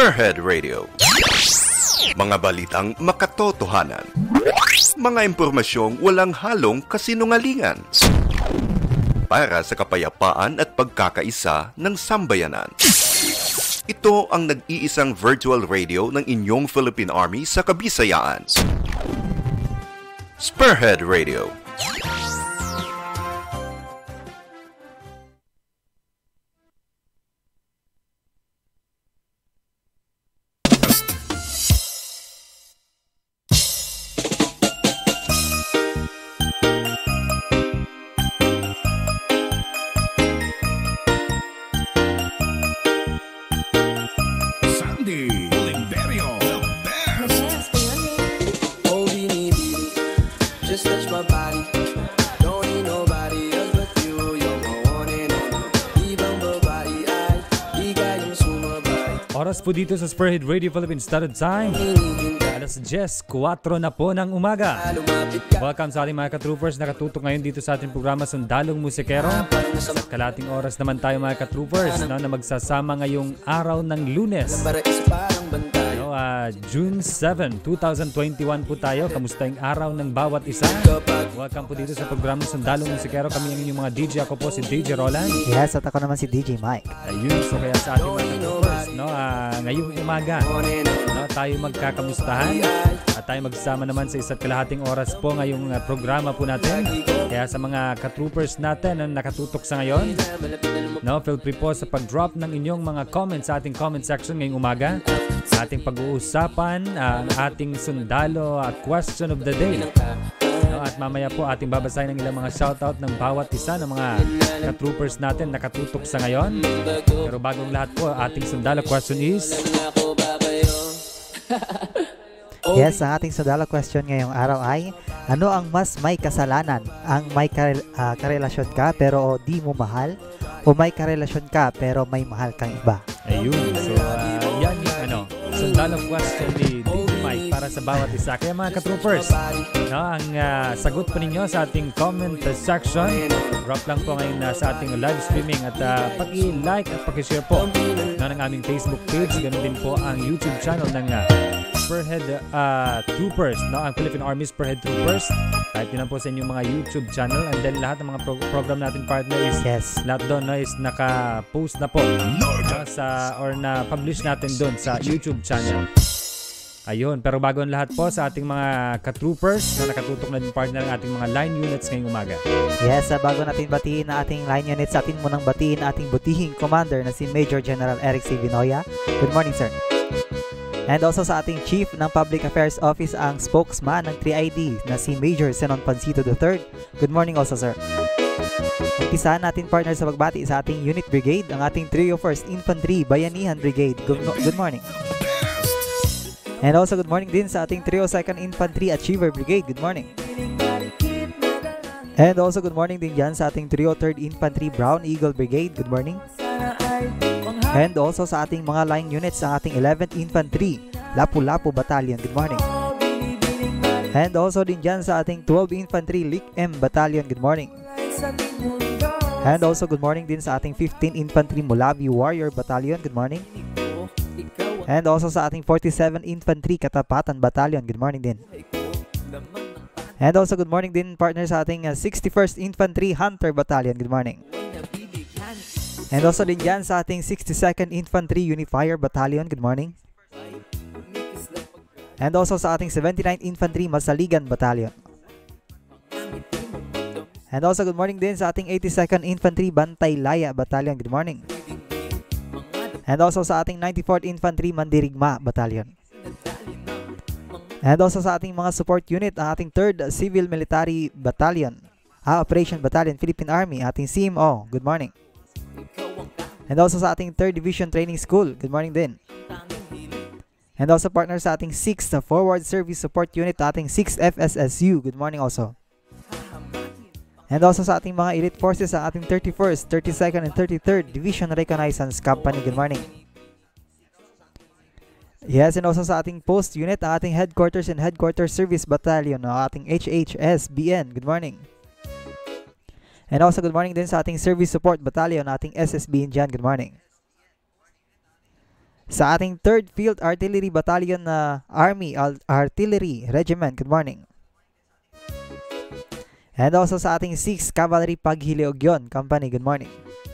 Spearhead Radio. Mga balitang makatotohanan. Mga impormasyong walang halong kasinungalingan. Para sa kapayapaan at pagkakaisa ng sambayanan. Ito ang nag-iisang virtual radio ng inyong Philippine Army sa Kabisayaan. Spearhead Radio. Oras po dito sa Spearhead Radio Philippines Standard Time. Alas 10:04 na po ng umaga. Welcome sa ating mga ka-troopers na katutok ngayon dito sa ating programa Sundalong Musikero. Sa kalating oras naman tayo mga ka-troopers na magsasama ngayong araw ng Lunes. June 7, 2021 po tayo. Kamusta yung araw ng bawat isa? Welcome po dito sa programa Sundalong Musikero. Kami ang inyong mga DJ. Ako po si DJ Roland. Yes, at ako naman si DJ Mike. Ayun, so kaya sa ating mga ka-troopers, ngayong umaga, tayo magkakamustahan at tayo magsama naman sa isa't kalahating oras po ngayong programa po natin. Kaya sa mga ka-troopers natin na nakatutok sa ngayon, feel free po sa pag-drop ng inyong mga comments sa ating comment section ngayong umaga. Sa ating pag-uusapan, ang ating sundalo question of the day. At mamaya po ating babasahin ng ilang mga shoutout ng bawat isa ng mga ka-troopers natin nakatutok sa ngayon. Pero bagong lahat po, ating sundalo question is... Yes, ang ating sundalo question ngayong araw ay, ano ang mas may kasalanan? Ang may karelasyon ka pero di mo mahal? O may karelasyon ka pero may mahal kang iba? Ayun, so yan yung sundalo question ni DJ Mike para sa bawat isa. Kaya mga ka-troopers, ang sagot po ninyo sa ating comment section. Drop lang po ngayon sa ating live streaming at paki-like at paki-share po ng aming Facebook page. Ganun din po ang YouTube channel ng Spearhead Troopers, ang Philippine Army Spearhead Troopers. Type nyo lang po sa inyong mga YouTube channel, and then lahat ng mga program natin partner is lahat doon is naka-post na po or na-publish natin doon sa YouTube channel. Ayun, pero bago ang lahat po sa ating mga ka-troopers na nakatutok na din partner ng ating mga line units ngayong umaga. Yes, bago natin batiin na ating line units, atin munang batiin ating butihing commander na si Major General Eric C. Vinoya. Good morning, sir. And also sa ating Chief ng Public Affairs Office, ang spokesman ng 3ID na si Major Zenon Pancito III. Good morning also, sir. Umpisahan natin partner sa pagbati sa ating Unit Brigade, ang ating 301st Infantry Bayanihan Brigade. Good morning. And also good morning din sa ating 302nd Infantry Achiever Brigade. Good morning. And also good morning din dyan sa ating 303rd Infantry Brown Eagle Brigade. Good morning. And also sa ating mga line units, ang ating 11th Infantry Lapu-Lapu Battalion. Good morning. And also din dyan sa ating 12th Infantry Lic M Battalion. Good morning. And also good morning din sa ating 15th Infantry Mulabi Warrior Battalion. Good morning. And also sa ating 47th Infantry Katapatan Battalion. Good morning din. And also good morning din partner sa ating 61st Infantry Hunter Battalion. Good morning. And also din dyan sa ating 62nd Infantry Unifier Battalion. Good morning. And also sa ating 79th Infantry Masaligan Battalion. And also good morning din sa ating 82nd Infantry Bantay Laya Battalion. Good morning. And also sa ating 94th Infantry Mandirigma Battalion. And also sa ating mga support unit, ang ating 3rd Civil Military Battalion, Operation Battalion, Philippine Army, ating CMO. Good morning. And also sa ating 3rd Division Training School. Good morning din. And also partner sa ating 6th Forward Service Support Unit, ating 6th FSSU. Good morning also. And also sa ating mga elite forces, ang ating 31st, 32nd, and 33rd Division Reconnaissance Company. Good morning. Yes, and also sa ating post unit, ang ating Headquarters and Headquarters Service Battalion, ang ating HHSBN. Good morning. And also good morning din sa ating Service Support Battalion, ating SSB Indian. Good morning. Sa ating 3rd Field Artillery Battalion na Army Artillery Regiment, good morning. And also sa ating 6th Cavalry Paghileogyon Company, good morning.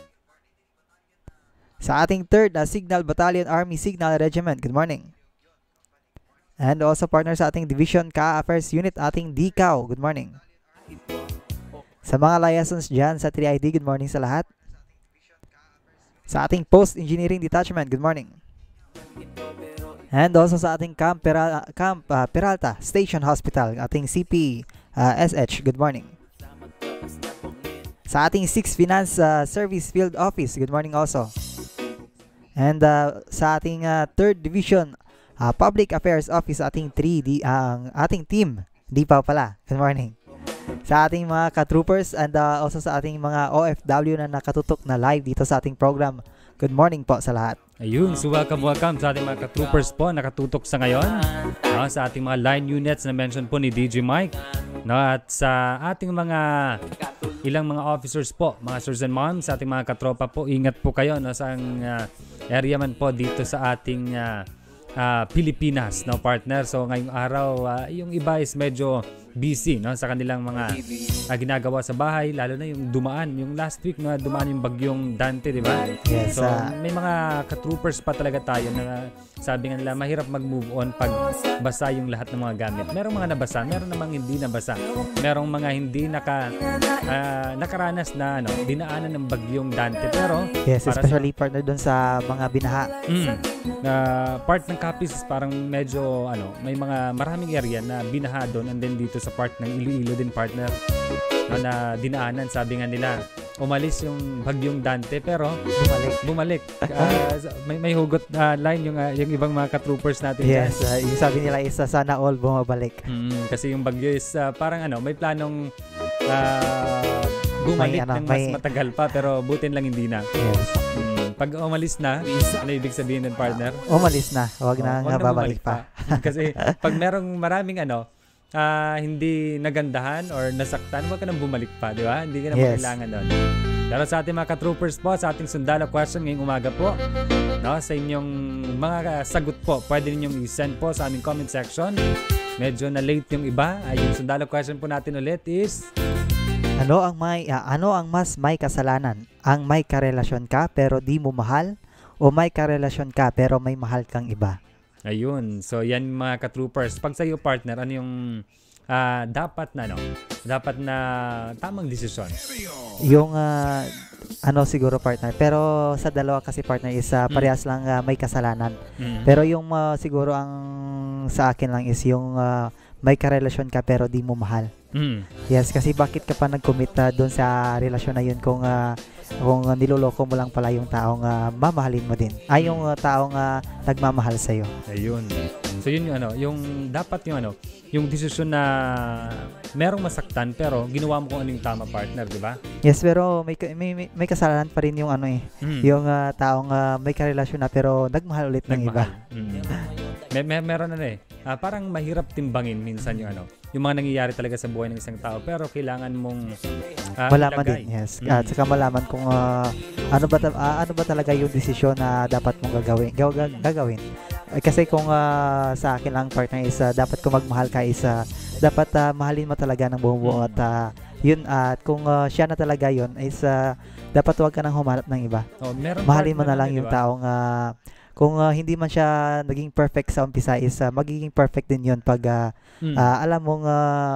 Sa ating 3rd na Signal Battalion Army Signal Regiment, good morning. And also partner sa ating Division Ka Affairs Unit, ating DCAO, good morning. Sa mga liaisons dyan sa 3ID, good morning sa lahat. Sa ating Post Engineering Detachment, good morning. And also sa ating Camp Peralta Station Hospital, ating CP-SH, good morning. Sa ating 6th Finance Service Field Office, good morning also. And sa ating 3rd Division Public Affairs Office, ating 3D, ang ating team, di pa pala, good morning. Sa ating mga ka-troopers and also sa ating mga OFW na nakatutok na live dito sa ating program, good morning po sa lahat. Ayun, so welcome sa ating mga ka-troopers po nakatutok sa ngayon. Sa ating mga line units na mention po ni DJ Mike. At sa ating mga ilang mga officers po, mga sirs and moms, sa ating mga katropa po, ingat po kayo sa area man po dito sa ating Pilipinas, no partner. So ngayong araw, yung iba is medyo busy sa kanilang mga ginagawa sa bahay, lalo na yung dumaan, yung last week na dumaan yung bagyong Dante, di ba? Yes, so may mga ka-troopers pa talaga tayo na sabi nga nila mahirap mag-move on pag basa yung lahat ng mga gamit. Merong mga nabasa, meron namang hindi nabasa. Merong mga hindi nakaranas na dinaanan ng bagyong Dante, pero yes, especially partner doon sa mga binaha. Part ng Capiz parang medyo may mga maraming area na binaha doon, and then dito sa part ng Iloilo din partner na dinaanan. Sabi nga nila umalis yung bagyong Dante pero bumalik. May hugot line yung ibang mga ka-troopers natin. Yes, yung sabi nila is sana all bumabalik. Kasi yung bagyo is parang may planong bumalik ng mas matagal pa, pero butin lang hindi na. Yes. Pag umalis na, ano ibig sabihin ng partner? Umalis na, huwag na babalik pa. Kasi pag merong maraming hindi nagandahan or nasaktan, huwag ka nang bumalik pa, di ba? Hindi ka na kailangan doon. Pero sa ating mga ka-troopers po, sa ating sundalo question ngayong umaga po, sa inyong mga sagot po, pwede ninyong i-send po sa aming comment section. Medyo na late yung iba. Yung sundalo question po natin ulit is, ano ang mas may kasalanan? Ang may karelasyon ka pero di mo mahal, o may karelasyon ka pero may mahal kang iba? Ayun. So yan mga ka-troopers. Pag sa iyo partner, ano yung dapat na tamang desisyon? Yung siguro partner, pero sa dalawa kasi partner is parehas lang may kasalanan. Pero yung siguro ang sa akin lang is yung may karelasyon ka pero di mo mahal. Yes, kasi bakit ka pa nag-commit doon sa relasyon na yun kung niloloko mo lang pala yung taong mamahalin mo din. Yung taong nagmamahal sa iyo. Ayun. So yun yung dapat yung desisyon na merong masaktan pero ginawa mo kung anong tama partner, di ba? Yes, pero may kasalanan pa rin yung yung taong may karelasyon na pero nagmahal ulit ng iba. Meron parang mahirap timbangin minsan yung mga nangyayari talaga sa buhay ng isang tao, pero kailangan mong malaman din, yes. At saka malaman kung ano ba talaga yung desisyon na dapat mong gagawin. Kasi kung sa akin lang partner is dapat kung magmahal ka is dapat mahalin mo talaga ng buong buo at yun, at kung siya na talaga yun is dapat huwag ka nang humanap ng iba. Mahalin mo na lang yung taong kung hindi man siya naging perfect sa umpisa is magiging perfect din yun pag alam mong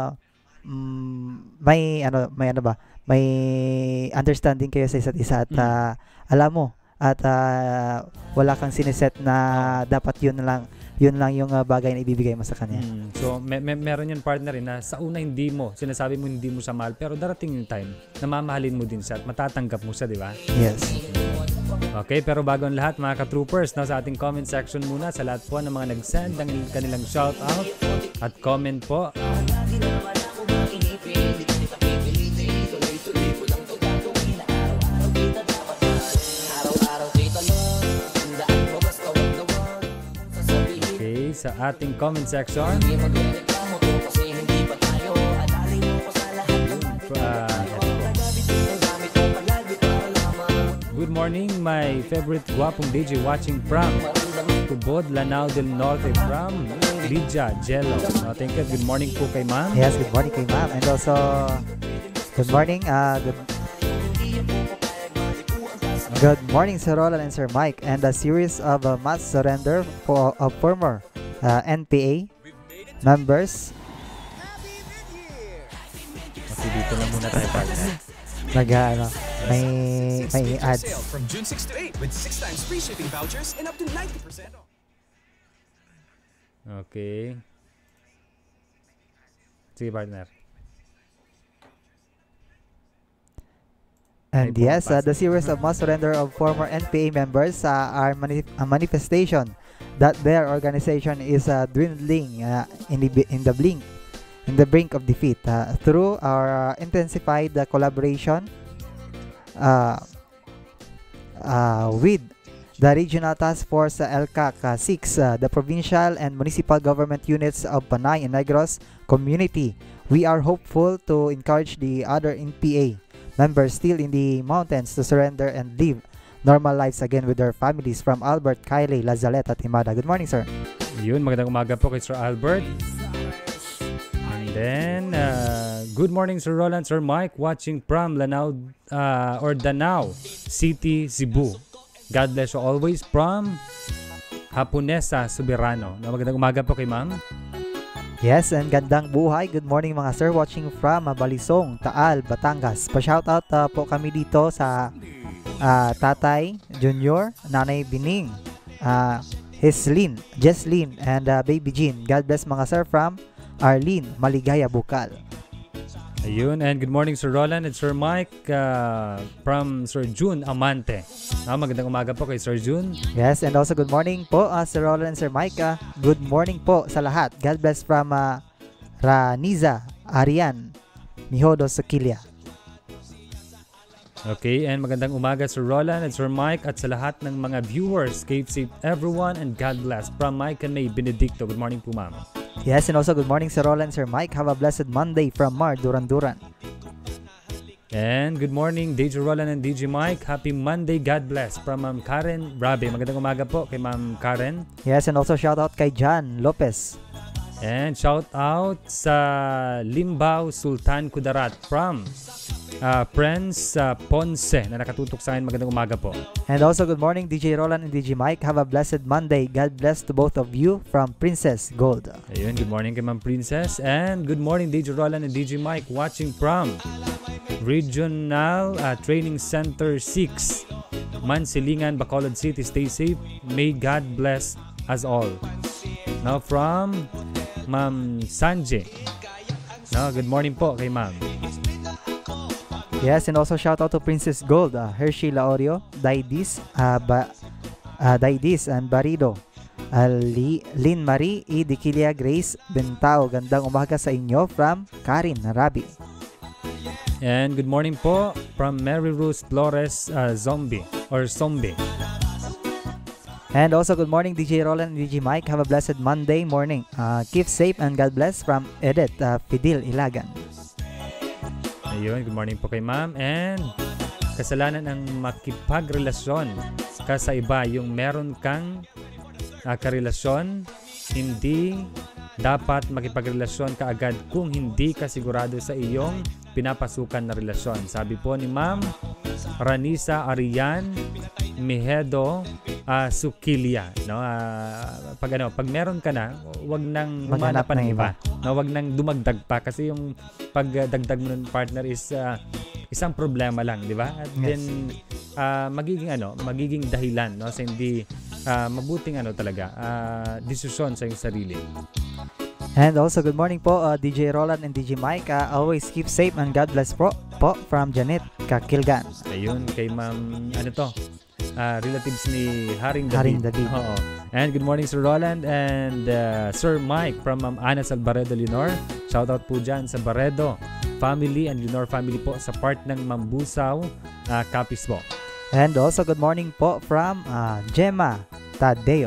may understanding kayo sa isa't isa at alam mo at wala kang siniset na dapat yun lang yung bagay na ibibigay mo sa kanya. So meron yun partner na sa una sinasabi mo hindi mo siya mahal, pero darating yung time na mamahalin mo din siya at matatanggap mo siya, di ba? Yes. Okay, pero bago ang lahat mga ka-troopers, sa ating comment section muna, sa lahat po ng mga nag-send ng kanilang shoutout at comment po. Okay, sa ating comment section. Good good morning, my favorite guwapong DJ watching from Tubod, Lanao del Norte from Lydia Jello. Thank you. Good morning po kay ma'am. Yes, good morning kay ma'am. And also, good morning, good morning, Sir Roland and Sir Mike. And a series of mass surrender of former NPA members. Okay, dito lang muna tayo partner. May ads. From June 6 to 8 with 6 times free shipping vouchers and up to 90% off. Okay. Sige partner. And yes, the series of mass surrender of former NPA members are a manifestation that their organization is dwindling in the brink of defeat through our intensified collaboration with the Regional Task Force LCAC 6, the provincial and municipal government units of Panay and Negros community. We are hopeful to encourage the other NPA members still in the mountains to surrender and live normal lives again with their families. From Albert, Kylie, Lazaleta, Timada. Good morning, sir. Yun, magandang umaga po kay Sir Albert. And then, good morning, Sir Roland, Sir Mike, watching from Lanao or Danao City, Cebu. God bless you always from Hapunesa, Soberano. Magandang umaga po kay ma'am. Yes, and gandang buhay. Good morning mga sir, watching from Balisong, Taal, Batangas. Pa-shoutout po kami dito sa Tatay Junior, Nanay Bining, Jesslyn, and Baby Jean. God bless mga sir from Arlene, Maligaya, Bukal. Ayun, and good morning Sir Roland and Sir Mike from Sir June Amante. Magandang umaga po kay Sir June. Yes, and also good morning po Sir Roland and Sir Mike. Good morning po sa lahat. God bless from Raniza Arian Mihodo Sakilya. Okay, and magandang umaga Sir Roland and Sir Mike at sa lahat ng mga viewers. Keep safe everyone and God bless. From Mike and May Benedicto. Good morning po ma'am. Yes, and also good morning Sir Roland, Sir Mike. Have a blessed Monday from Mar, Duran. And good morning DJ Roland and DJ Mike. Happy Monday, God bless. From Ma'am Karen Brabe. Magandang umaga po kay Ma'am Karen. Yes, and also shout out kay John Lopez. And shout out sa Limbao Sultan Kudarat from Prince Ponce na nakatutok sa akin. Magandang umaga po. And also good morning DJ Roland and DJ Mike. Have a blessed Monday. God bless to both of you from Princess Gold. Ayun, good morning kay Ma'am Princess. And good morning DJ Roland and DJ Mike watching from Regional Training Center 6 Mansilingan, Bacolod City. Stay safe. May God bless us all. Now from Ma'am Sanje. Good morning po kay Ma'am. Yes, and also shout out to Princess Gold, Hershey Laorio, Daidis and Barido, Lynn Marie, Dikilia Grace Bentao. Gandang umaga sa inyo from Karin Rabi. And good morning po from Mary Rose Flores Zombie. And also good morning DJ Roland and DJ Mike. Have a blessed Monday morning. Keep safe and God bless from Edith Fidel Ilagan. Ayun, good morning po kay ma'am. And kasalanan ang makipagrelasyon ka sa iba, yung meron kang karelasyon, hindi dapat makipagrelasyon ka agad kung hindi ka sigurado sa iyong pinapasukan na relasyon. Sabi po ni Ma'am Ranisa Arian Mihedo Sukilya, no? Pag meron ka na, wag nang humanap pa ng iba. No, wag nang dumagdag pa kasi yung pagdagdag mo ng partner is isang problema lang, di ba? At then magiging dahilan, no, sa hindi mabuting talaga desisyon sa iyong sarili. And also good morning po DJ Roland and DJ Mike. Always keep safe and God bless po from Janet Kakilgan. Ayun, kay Ma'am relatives ni Haring David. Oo. And good morning Sir Roland and Sir Mike from Ma'am Ana Salbaredo Leonor. Shoutout po dyan sa Baredo family and Leonor family po sa part ng Mambusaw Capiz po. And also good morning po from Gemma Tadeo.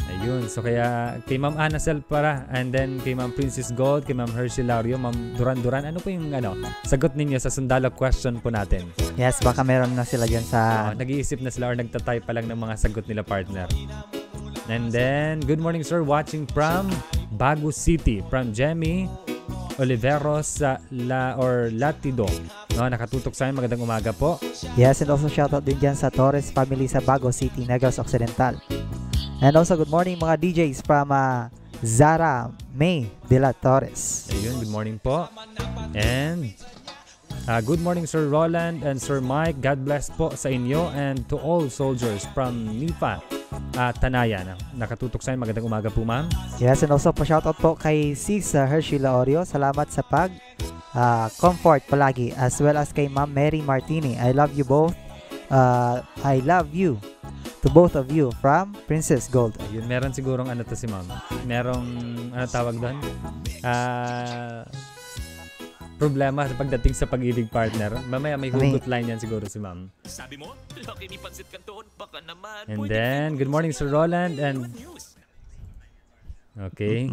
Ayun. So kaya kay Ma'am Anacel para, and then kay Ma'am Princess Gold, kay Ma'am Hershey Lario, Ma'am Duran, ano po yung sagot ninyo sa sundalo question po natin? Yes, baka meron na sila dyan sa... Nag-iisip na sila or nagtatay pa lang ng mga sagot nila, partner. And then, good morning sir, watching from Bago City, from Jemmy Oliveros Latido. No, nakatutok sa amin, magandang umaga po. Yes, and also shoutout din dyan sa Torres family sa Bago City, Negros Occidental. And also good morning mga DJs from Zara May de la Torres. Ayun, good morning po. And good morning Sir Roland and Sir Mike. God bless po sa inyo and to all soldiers from Nipa, Tanayan. Nakatutok sa inyo, magandang umaga po ma'am. Yes, and also pa-shoutout po kay Sis Hershey Laorio. Salamat sa comfort palagi, as well as kay Ma'am Mary Martini. I love you both. I love you to both of you from Princess Gold. Ayun, meron sigurong to si ma'am. Merong, tawag doon? Problema sa pagdating sa pag-ibig, partner. Mamaya may hugot line yan siguro si ma'am. Sabi mo, laki ni Pansit Canton, baka naman. And then, good morning Sir Roland and... Okay.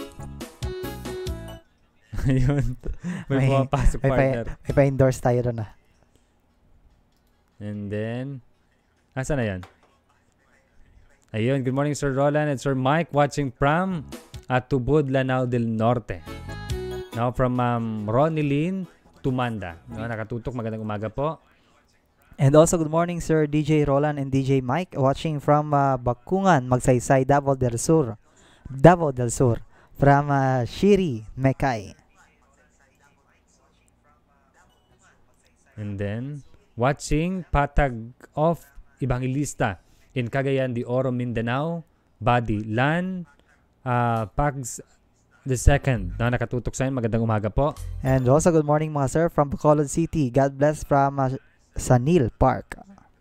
Ayun. May pumapasok, partner. May pa-endorse tayo doon na. And then, asan na yan? Ayun, good morning Sir Roland and Sir Mike watching from Tubod, Lanao del Norte. Now from Ronnie Lynn Tumanda. No, nakatutok, magandang umaga po. And also good morning Sir DJ Roland and DJ Mike watching from Bakungan, Magsaysay, Davao del Sur. From Shiri Mekay. And then watching Patag of Evangelista in Cagayan de Oro, Mindanao, Badi Lan Pags the second. Na nakatutok sa inyo, magandang umaga po. And also good morning mga sir from Bacolod City. God bless from Sanil Park.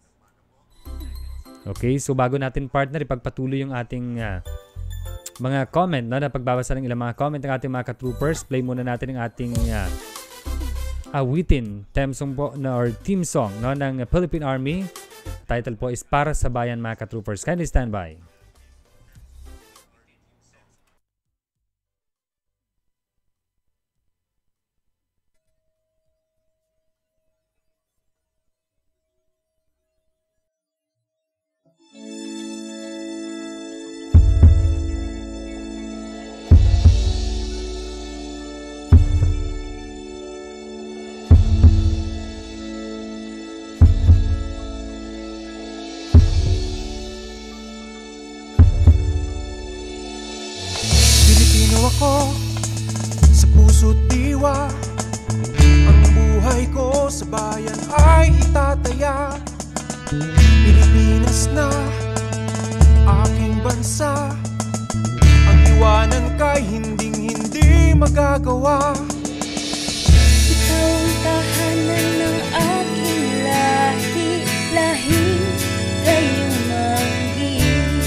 Okay, so bago natin partner ipagpatuloy yung ating mga comment, no, na pagbabasa ng ilang mga comment ng ating mga ka-troopers, play muna natin ang ating awitin, theme song po, or team song, no, ng Philippine Army. Title po is Para sa Bayan, mga ka-troopers. Kindly stand by. Ako sa puso't diwa, ang buhay ko sa bayan ay itataya. Pilipinas na aking bansa, ang iwanan kay hinding-hindi magagawa. Ikaw ang tahanan ng aking lahi, lahing kayong manggi.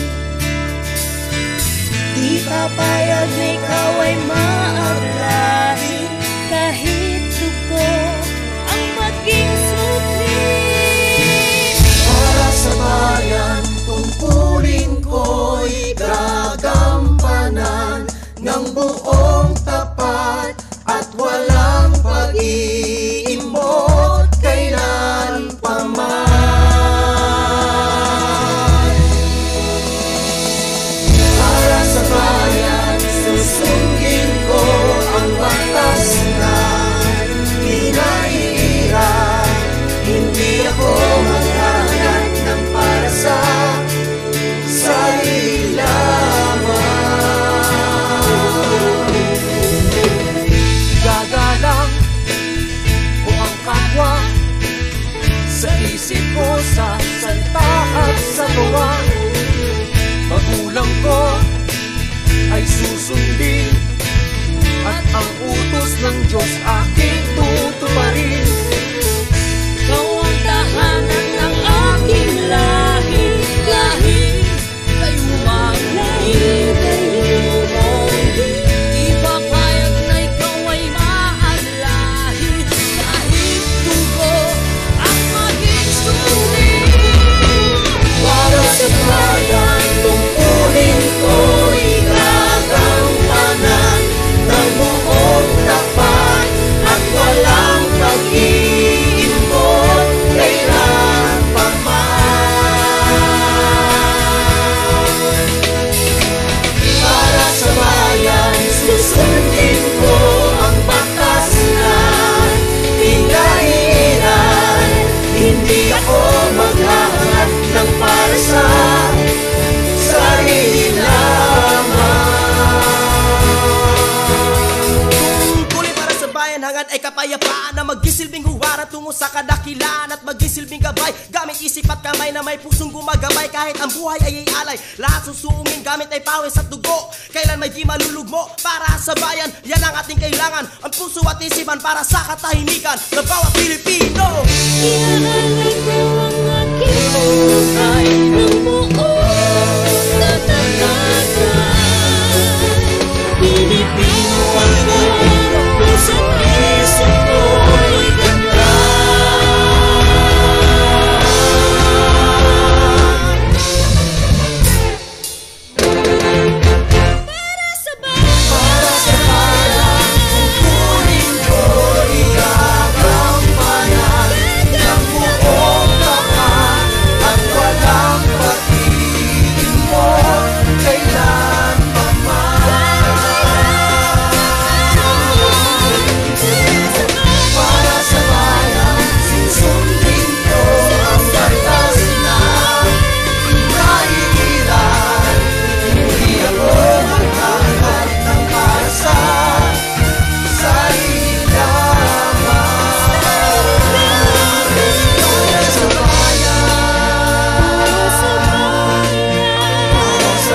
Di papayag na ikaw ay maablahi, kahit dugo ang maging sukli. Para sa bayan, tungkulin ko'y gagampanan ng buong tapat at walang pag-iimot kailan paman. Para sa bayan, susundin ko ang batas na pinaiiral. Hindi ako maghanap ng para sa sarili lamang. Gagalang ko ang kapwa sa isip ko, sa salita at sa gawa. Magulang ko ay susundin at ang utos ng Diyos aking tutuparin. Ikaw ang tahanan ng aking lahi, lahi kayong manggi. Di papayag na ikaw ay maablahi, kahit dugo ang maging sukli. Para sa bayan, tungkulin kapayapaan na magsisilbing huwaran tungo sa kadakilaan at magsisilbing gabay gamit isip at kamay na may pusong gumagabay kahit ang buhay ay alay. Lahat susuungin gamit ay pawis at dugo. Kailan may di malulugmo para sa bayan, yan ang ating kailangan. Ang puso at isipan para sa katahimikan ng bawat Pilipino. Iaalay ko ang aking buhay ng buong katatagan. Pilipino ako, puso't isip ko'y ganda. Para sa bayan, Kunin ko igagampanan ng buong tapat at walang pag-ibig mo kailan pa man. Para sa bayan, susundin ko ang batas na naiiral. Hindi ako maghahanap ng para sa sarili lamang. Para sa bayan, para sa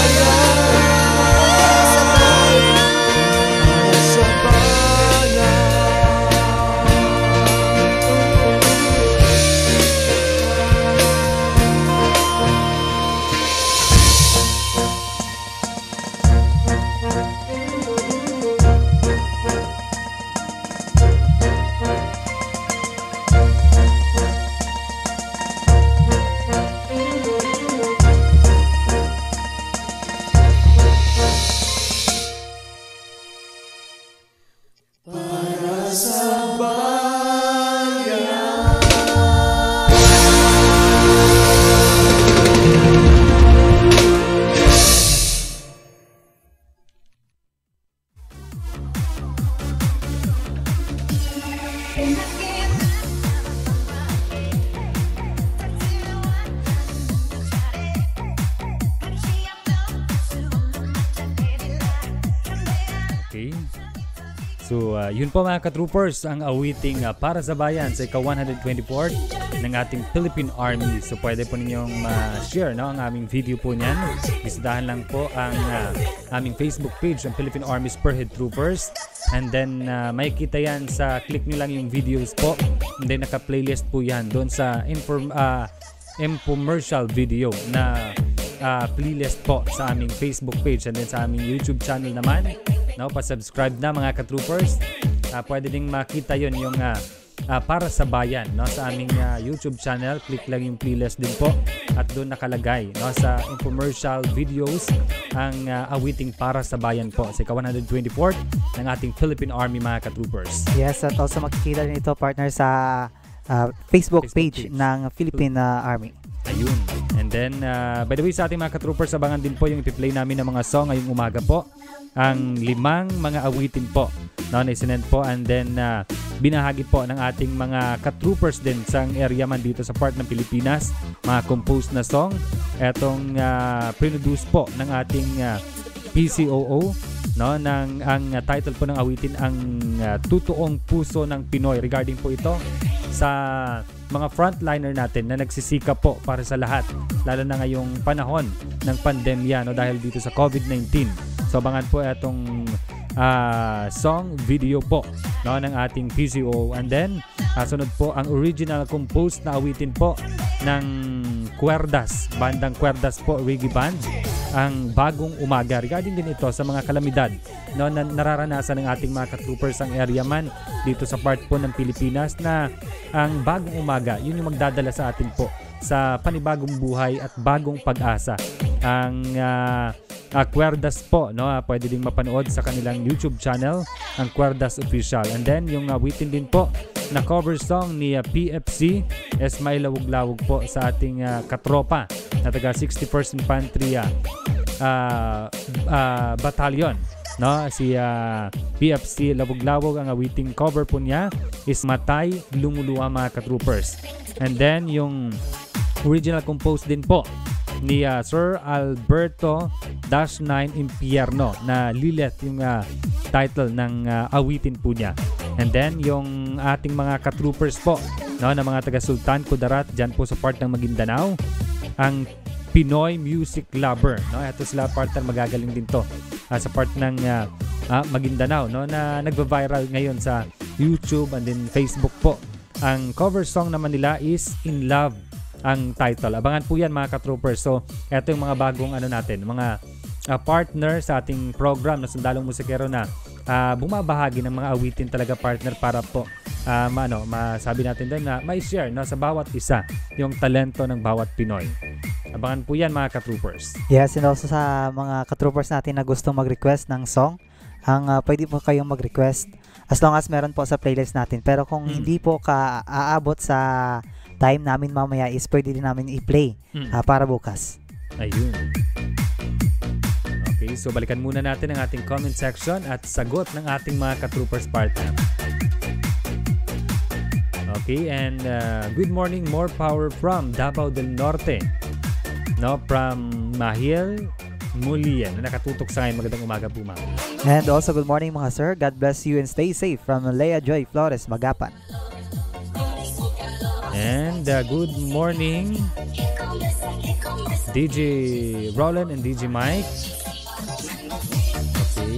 Okay. So, yun po mga ka-troopers, ang awiting para sa bayan sa ika-124 ng ating Philippine Army. So, pwede po ninyong share no, ang aming video po niyan. Bisitahan lang po ang aming Facebook page, ang Philippine Army Spearhead Troopers. And then, makikita yan sa click nyo lang yung videos po. And then, naka-playlist po yan doon sa infomercial video na playlist po sa aming Facebook page and then sa aming YouTube channel naman. No, pa-subscribe na mga ka-troopers. Pwede ding makita yon yung para sa bayan no, sa aming YouTube channel. Click lang yung playlist din po at doon nakalagay no, sa infomercial videos ang awiting para sa bayan po sa ika-124 ng ating Philippine Army mga ka-troopers. Yes, at also makikita rin ito partner sa Facebook page ng Philippine Army. Ayun. And then, by the way, sa ating mga ka-troopers, abangan din po yung ipi-play namin ng mga song ngayong umaga po. Ang 5 mga awitin po no, na isinend po and then binahagi po ng ating mga ka-troopers din sa area man dito sa part ng Pilipinas. Mga composed na song. Etong produce po ng ating PCOO. No, ang title po ng awitin ang Tutuong Puso ng Pinoy. Regarding po ito sa mga frontliner natin na nagsisikap po para sa lahat, lalo na ngayong panahon ng pandemya no, dahil dito sa COVID-19. So abangan po itong song video po no, ng ating PCO. And then sunod po ang original composed na awitin po ng Cuerdas, bandang Cuerdas po, reggae band, ang Bagong Umaga. Regarding din ito sa mga kalamidad no, na nararanasan ng ating mga ka-troopers ang area man dito sa part po ng Pilipinas, na ang Bagong Umaga yun yung magdadala sa atin po sa panibagong buhay at bagong pag-asa. Ang Cuerdas po no, pwede ding mapanood sa kanilang YouTube channel, ang Cuerdas Official. And then yung awitin din po na cover song ni PFC Esmail Lawog-Lawog po sa ating katropa na taga 61st Infantry Battalion no, si PFC Lawog-Lawog. Ang awiting cover po niya is Matay Lumuluha mga ka-troopers. And then yung original composed din po ni Sir Alberto -9 Impierno na Lilet yung title ng awitin po niya. And then, yung ating mga katroopers po, no, na mga taga Sultan Kudarat, dyan po sa part ng Maguindanao, ang Pinoy Music Lover. No? Ito sila partner, magagaling din to sa part ng Maguindanao, no, na nagva-viral ngayon sa YouTube and then Facebook po. Ang cover song naman nila is In Love ang title. Abangan po yan mga katroopers. So, ito yung mga bagong natin, mga partner sa ating program na Sundalong Musikero na bumabahagi ng mga awitin talaga partner para po masabi natin din na may share, no, sa bawat isa yung talento ng bawat Pinoy. Abangan po yan mga katroopers. Yes, and also sa mga katroopers natin na gusto mag-request ng song, pwede po kayong mag-request as long as meron po sa playlist natin. Pero kung hindi po aabot sa time namin mamaya is pwede din namin i-play para bukas. Ayun. Okay, so balikan muna natin ang ating comment section at sagot ng ating mga katroopers partner. Okay, and good morning, more power from Davao del Norte. No, from Mahil Mulien, na nakatutok sa ngayon. Magandang umaga po, ma'am. And also good morning mga sir. God bless you and stay safe from Lea Joy Flores, Magapan. And good morning, DJ Roland and DJ Mike. Okay.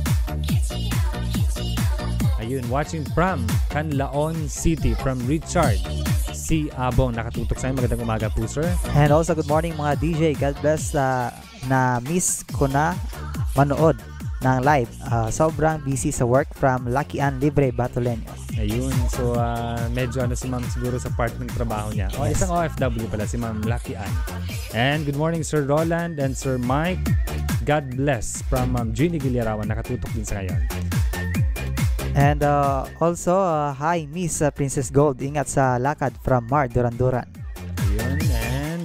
Ayun, watching from Canlaon City, from Richard C. Abong. Nakatutok sa inyo. Magandang umaga po, sir. And also good morning mga DJ. God bless na miss ko na manood ng live. Sobrang busy sa work from Lucky Ann Libre, Batoleño. Ayun, so medyo si ma'am siguro sa part ng trabaho niya. O, isang OFW pala si ma'am Lucky Ann. And good morning Sir Roland and Sir Mike. God bless from Ma'am Jeannie Gilerawan. Nakatutok din sa ngayon. And also, hi Miss Princess Gold. Ingat sa lakad from Mar Duran-Duran. Ayun, and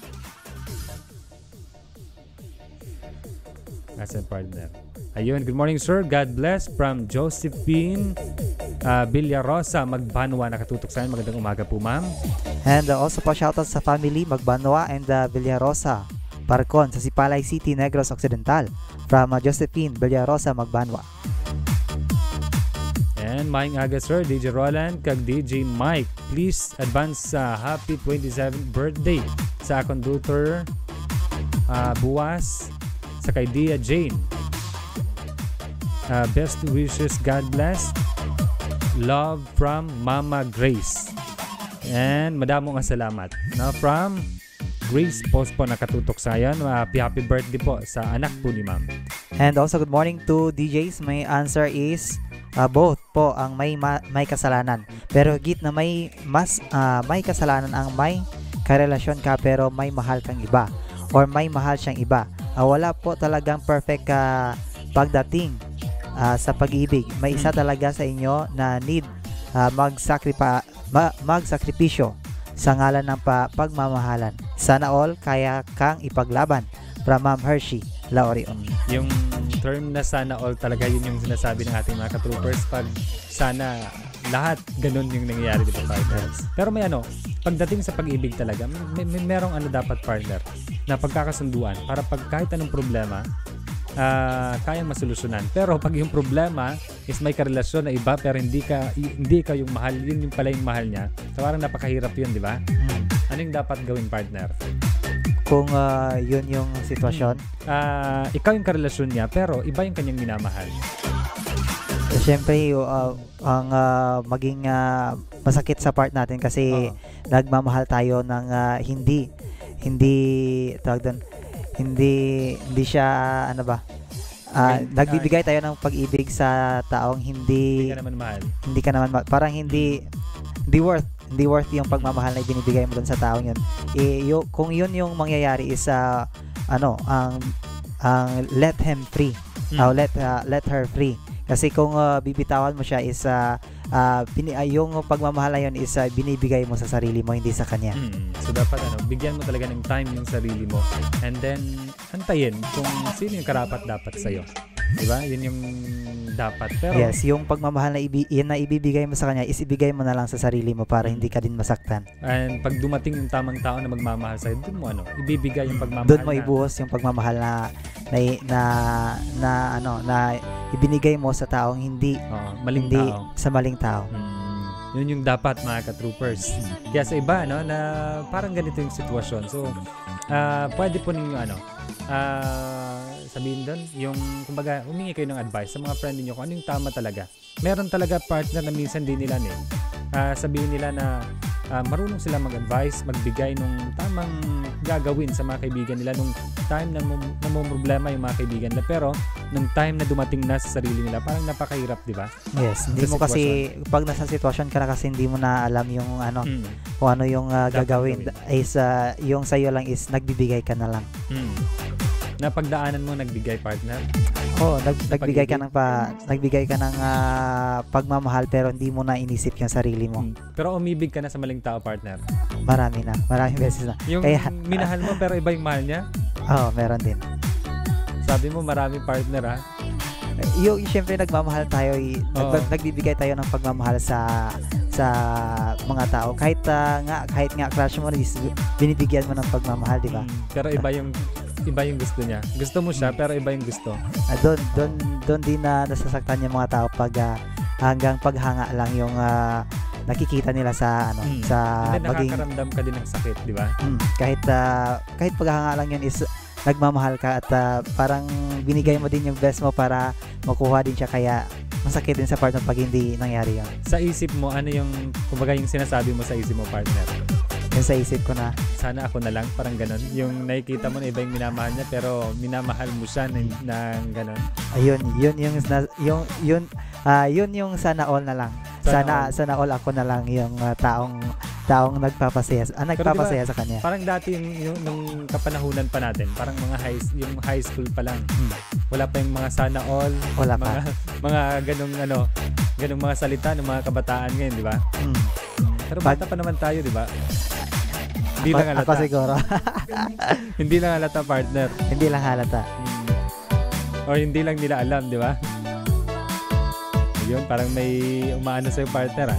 asset partner. Ayun, good morning sir. God bless from Josephine Villarosa, Magbanwa. Nakatutok sa akin. Magandang umaga po, ma'am. And also pa shoutout sa family Magbanwa and Villarosa Parcon sa Sipalay City, Negros Occidental. From Josephine Villarosa, Magbanwa. And maing aga sir, DJ Roland kag DJ Mike. Please advance happy 27th birthday sa conductor buwas sa kay Dia Jane. Best wishes, God bless. Love from Mama Grace. And madamo nga salamat. Now from Grace Post po nakatutok sa yan. Happy birthday po sa anak po ni ma'am. And also good morning to DJs. My answer is both po ang may kasalanan. Pero higit na may kasalanan ang may karelasyon ka pero may mahal kang iba or may mahal siyang iba. Wala po talagang perfect pagdating sa pag-ibig. May isa talaga sa inyo na need magsakripisyo sa ngalan ng pagmamahalan. Sana all kaya kang ipaglaban. From Ma'am Hershey Laorion. Yung term na sana all talaga yun yung sinasabi ng ating mga katroopers pag sana lahat ganun yung nangyayari, di ba, partners? Pero may pagdating sa pag-ibig talaga, may merong dapat partner na pagkakasunduan para pag kahit anong problema kayang masolusyonan. Pero pag yung problema is may karelasyon na iba pero hindi ka yung mahal, yun yung pala yung mahal niya. So parang napakahirap yun, di ba? Ano yung dapat gawin, partner? Kung yun yung sitwasyon, ikaw yung karelasyon niya pero iba yung kanyang minamahal. Siyempre ang maging masakit sa part natin kasi nagmamahal tayo ng hindi siya nagbibigay tayo ng pag-ibig sa taong hindi ka naman mahal. Parang hindi worth yung pagmamahal na ibinibigay mo dun sa taong yun. Kung yun yung mangyayari is ang let him free. Let her free. Kasi kung bibitawan mo siya is yung pagmamahal na yun is binibigay mo sa sarili mo, hindi sa kanya. So dapat bigyan mo talaga ng time yung sarili mo and then antayin kung sino yung karapat dapat sa'yo. Di ba? Yun yung dapat. Pero, Yes, yung pagmamahal na, yun na ibibigay mo sa kanya is ibigay mo na lang sa sarili mo para hindi ka din masaktan. and pag dumating yung tamang tao na magmamahal sa'yo, doon mo ibibigay yung pagmamahal Doon mo na- ibuhos yung pagmamahal na ibinigay mo sa taong hindi maling hindi tao. sa maling tao. Yun yung dapat, mga ka-troopers. Kaya sa iba, no, na parang ganito yung sitwasyon. So, pwede po ninyo, sabihin doon, yung, kumbaga, humingi kayo ng advice sa mga friend niyo kung ano yung tama talaga. Meron talaga partner na minsan din nila, sabihin nila na marunong sila mag-advise, magbigay nung tamang gagawin sa mga kaibigan nila nung time na problema yung mga kaibigan nila. Pero, nung time na dumating na sa sarili nila, parang napakahirap, di ba? Yes, hindi Sa mo kasi pag nasa sitwasyon ka na kasi hindi mo na alam yung kung ano yung gagawin is yung sa'yo lang is nagbibigay ka na lang. Napagdaanan mo nagbigay, partner? Oo, nagbigay ka ng pagmamahal pero hindi mo na inisip yung sarili mo. Pero umibig ka na sa maling tao, partner? Maraming beses na. Yung Kaya, minahal mo pero iba yung mahal niya? Oo, meron din. Sabi mo marami partner, Yung syempre nagmamahal tayo, Oo. nagbibigay tayo ng pagmamahal sa mga tao. Kahit nga crush mo, binibigyan mo ng pagmamahal, di ba? Pero iba yung gusto niya. Gusto mo siya pero iba yung gusto. Doon din na nasasaktan yung mga tao pag hanggang paghanga lang yung nakikita nila sa sa And then maging nakakaramdam ka din ng sakit, di ba? kahit paghanga lang yun is nagmamahal ka at parang binigay mo din yung best mo para makuha din siya, kaya masakit din sa partner pag hindi nangyari yun. Sa isip mo, ano yung, kumbaga yung sinasabi mo sa isip mo, partner? Yun sa isip ko na Sana ako na lang, parang ganon. Yung nakikita mo na iba yung minamahal niya pero minamahal mo siya ng ganon. ayun yung sana all na lang. Sana all ako na lang yung taong nagpapasaya sa kanya. Parang dati yung nung kapanahunan pa natin, parang yung high school pa lang. Wala pa yung mga sana all, Wala pa. mga ganung mga salita ng mga kabataan ngayon, di ba? Pero bata pa naman tayo, di ba? Hindi lang halata. Ako siguro. Hindi lang halata, partner. Hindi lang halata. O hindi lang nila alam, di ba? Yun, parang may umaano sa'yo, partner,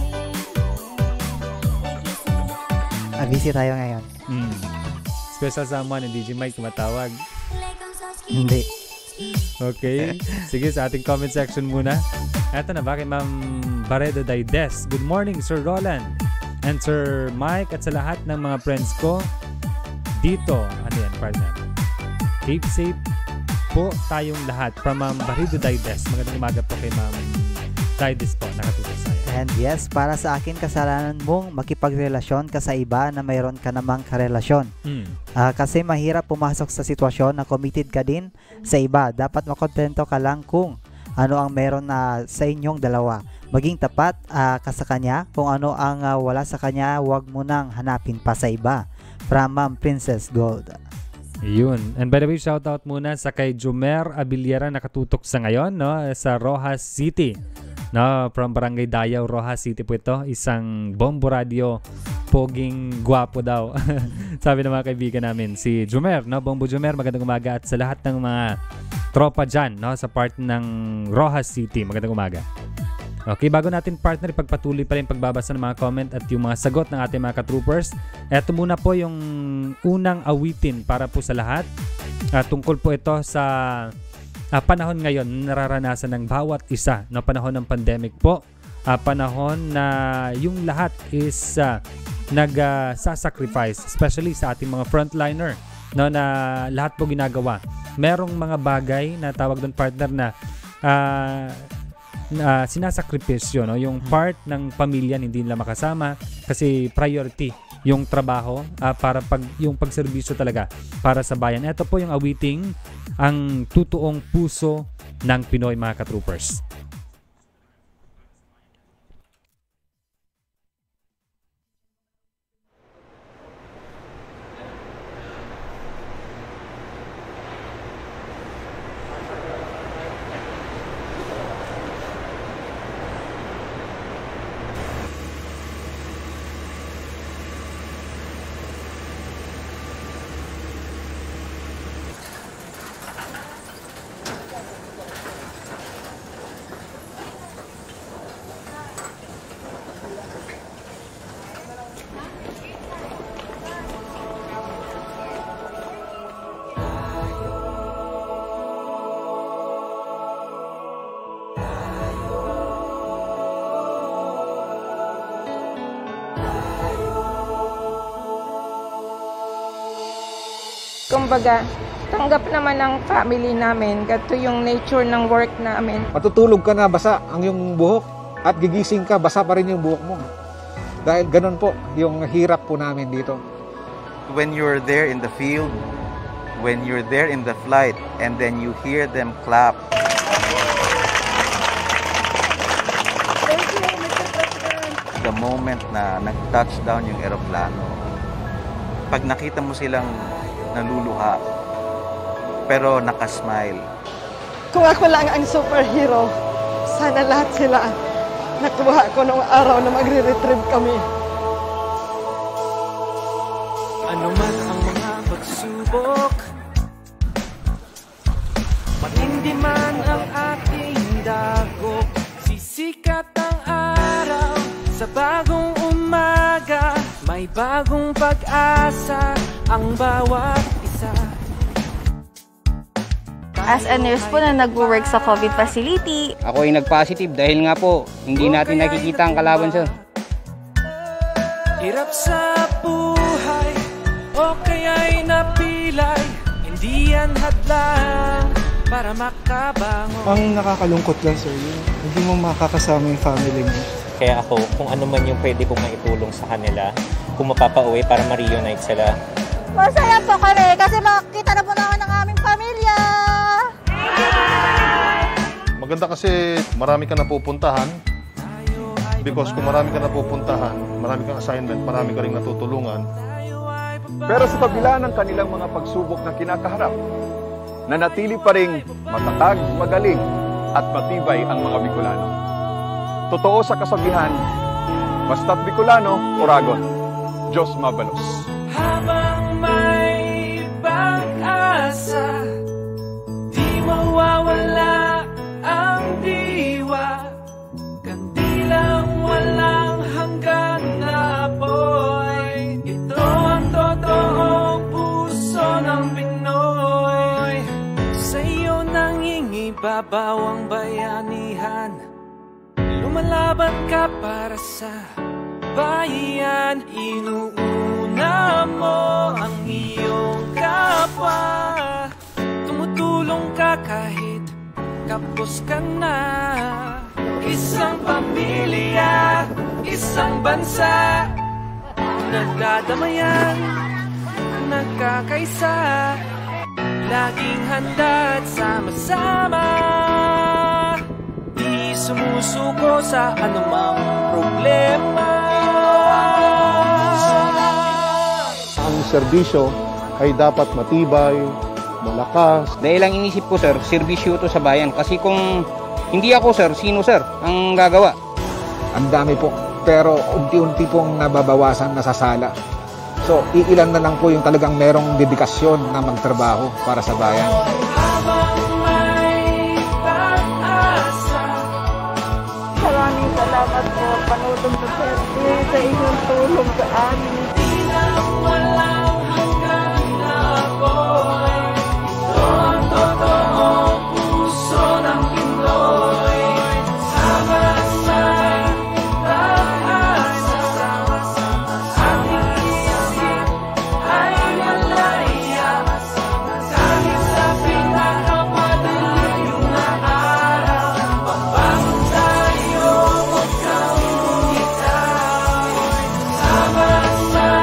Busy tayo ngayon. Special someone, DJ Mike tumatawag. Hindi. Okay. Sige, sa ating comment section muna. Eto na ba kay Ma'am Baredo Daides. Good morning, Sir Roland and Sir Mike at sa lahat ng mga friends ko dito. Ano yan, partner? Keep safe po tayong lahat. From Ma'am Baredo Daides. Magandang umaga po kay Ma'am Daides po. Nakatutok sa'yo. And yes, para sa akin, kasalanan mong makipagrelasyon ka sa iba na mayroon ka namang karelasyon. Kasi mahirap pumasok sa sitwasyon na committed ka din sa iba. Dapat makontento ka lang kung ano ang meron sa inyong dalawa. Maging tapat ka sa kanya. Kung ano ang wala sa kanya, huwag mo nang hanapin pa sa iba. From Ma'am Princess Gold. Yun. And by the way, shout out muna sa kay Jumer Abiliera, nakatutok sa ngayon, no, sa Rojas City. No, from Barangay Dayaw, Rojas City po ito. Isang Bombo Radio, poging gwapo daw. Sabi ng mga kaibigan namin, si Jumer, no? Bombo Jumer, magandang umaga. At sa lahat ng mga tropa dyan, no? Sa part ng Rojas City, magandang umaga. Okay, bago natin, partner, ipagpatuloy pa rin pagbabasa ng mga comment at yung mga sagot ng ating mga ka-troopers. Eto muna po yung unang awitin para po sa lahat. Tungkol po ito sa panahon ngayon nararanasan ng bawat isa, no, panahon ng pandemic po, panahon na yung lahat is nag-sacrifice, especially sa ating mga frontliner, no, na lahat po ginagawa. Merong mga bagay na tawag doon, partner, na sinasakripisyo, no, yung part ng pamilya hindi nila makasama kasi priority yung trabaho para yung pagserbisyo talaga para sa bayan. Ito po yung awiting ang tutuong puso ng Pinoy, mga ka-troopers. Kumbaga, tanggap naman ng family namin. Gato yung nature ng work namin. Matutulog ka na basa ang iyong buhok at gigising ka basa pa rin yung buhok mo. Dahil ganun po yung hirap po namin dito. When you're there in the field, when you're there in the flight, and then you hear them clap. The moment na nag-touchdown yung eroplano, pag nakita mo silang naluluha, pero nakasmile. Kung ako lang ang superhero, sana lahat sila nakuha ko nung araw na magre-retrieve kami. Ano man ang mga pagsubok, matindi man ang ating dagok, sisikat ang araw sa bagong umaga, may bagong pag-asa ang bawat isa. As a nurse po na nag-work sa COVID facility. Ako ay nag-positive dahil nga po hindi natin nakikita ang kalaban, sir. Hirap sa buhay o kaya'y napilay, hindi yan hadlang para makabangon. Ang nakakalungkot lang, sir, hindi mo makakasama yung family mo. Kaya ako, kung ano man yung pwede kong maitulong sa kanila, kung mapapauwi para ma-reunite sila. Masaya po kami kasi makikita na po naman ng aming pamilya. Maganda kasi marami ka napupuntahan. Because kung marami ka napupuntahan, marami kang assignment, marami ka rin natutulungan. Pero sa kabila ng kanilang mga pagsubok na kinakaharap, nanatili pa ring matatag, magaling at matibay ang mga Bicolano. Totoo sa kasabihan, basta't Bicolano, Oragon. Diyos mabalos. Habang may pag-asa, di mawawala ang diwa, kandilang walang hanggang na apoy. Ito ang totoong puso ng Pinoy. Sa iyo nangingibabaw ang bayanihan, lumalaban ka para sa bayan, inuuna mo ang iyong kapwa, tumutulong ka kahit kapos ka na. Isang pamilya, isang bansa, nagdadamayan, nagkakaisa, laging handa at sama-sama, di sumusuko sa anumang problema. Ang serbisyo ay dapat matibay, malakas. Dahil ang inisip ko, sir, serbisyo to sa bayan. Kasi kung hindi ako, sir, sino, sir, ang gagawa? Ang dami po, pero unti-unti pong nababawasan, nasasala. So, iilan na lang po yung talagang merong dedikasyon na magtrabaho para sa bayan. Maraming salamat po, Pangulong Duterte, sa inyong tulong sa amin. Walang hanggang na apoy, ito ang totoong puso ng Pinoy. Sama-sama, pag-asa, ating isip ay malaya, kahit sa pinakamadaling na araw, pagbangon tayo, huwag kang bumitaw. Sama-sama,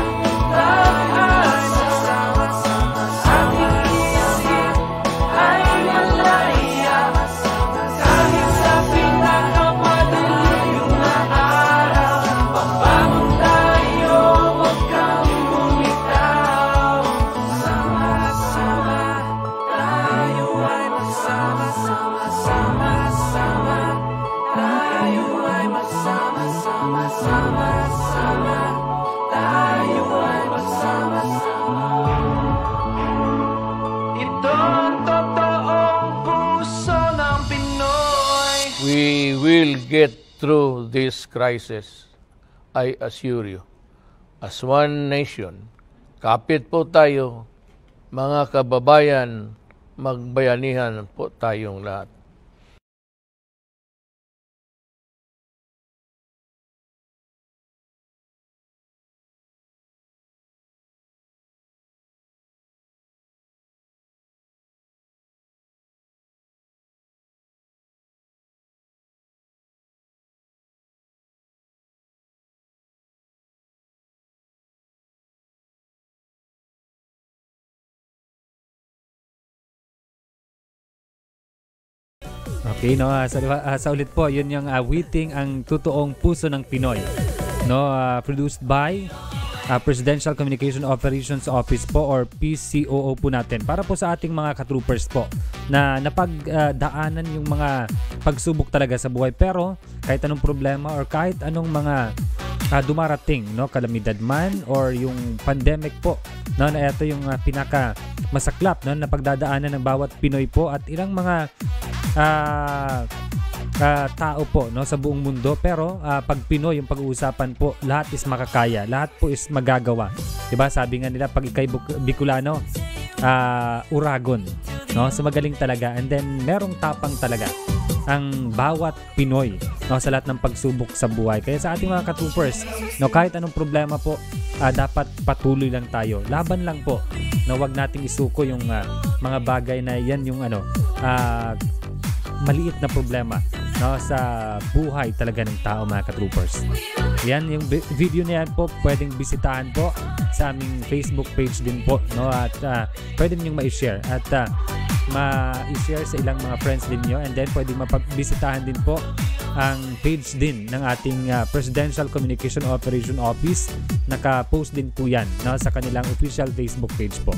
We will get through this crisis, I assure you. As one nation, kapit po tayo, mga kababayan, magbayanihan po tayong lahat. Okay, no, sa ulit po, yun yung awiting ang totoong puso ng Pinoy. No, produced by Presidential Communication Operations Office po or PCOO po natin. Para po sa ating mga ka-troopers po na napagdaanan yung mga pagsubok talaga sa buhay. Pero kahit anong problema or kahit anong mga dumarating, no, kalamidad man or yung pandemic po, no, na ito yung pinaka masaklap, no, na pagdadaanan ng bawat Pinoy po at ilang mga tao po, no, sa buong mundo. Pero pag Pinoy yung pag-uusapan po, lahat is makakaya, lahat po is magagawa, diba? Sabi nga nila, pag ikay Bicolano, uragon, no, so magaling talaga, and then merong tapang talaga ang bawat Pinoy, no, sa lahat ng pagsubok sa buhay. Kaya sa ating mga ka-troopers, no, kahit anong problema po, dapat patuloy lang tayo, laban lang po, no, wag nating isuko yung mga bagay na yan yung maliit na problema, no, sa buhay talaga ng tao, mga ka-troopers. Yan yung video na yan po, pwedeng bisitahan po sa aming Facebook page din po, no, at pwede ninyong ma-share at ma-share sa ilang mga friends din nyo, and then pwedeng mapagbisitahan din po ang page din ng ating Presidential Communication Operation Office. Naka-post din po yan, no, sa kanilang official Facebook page po.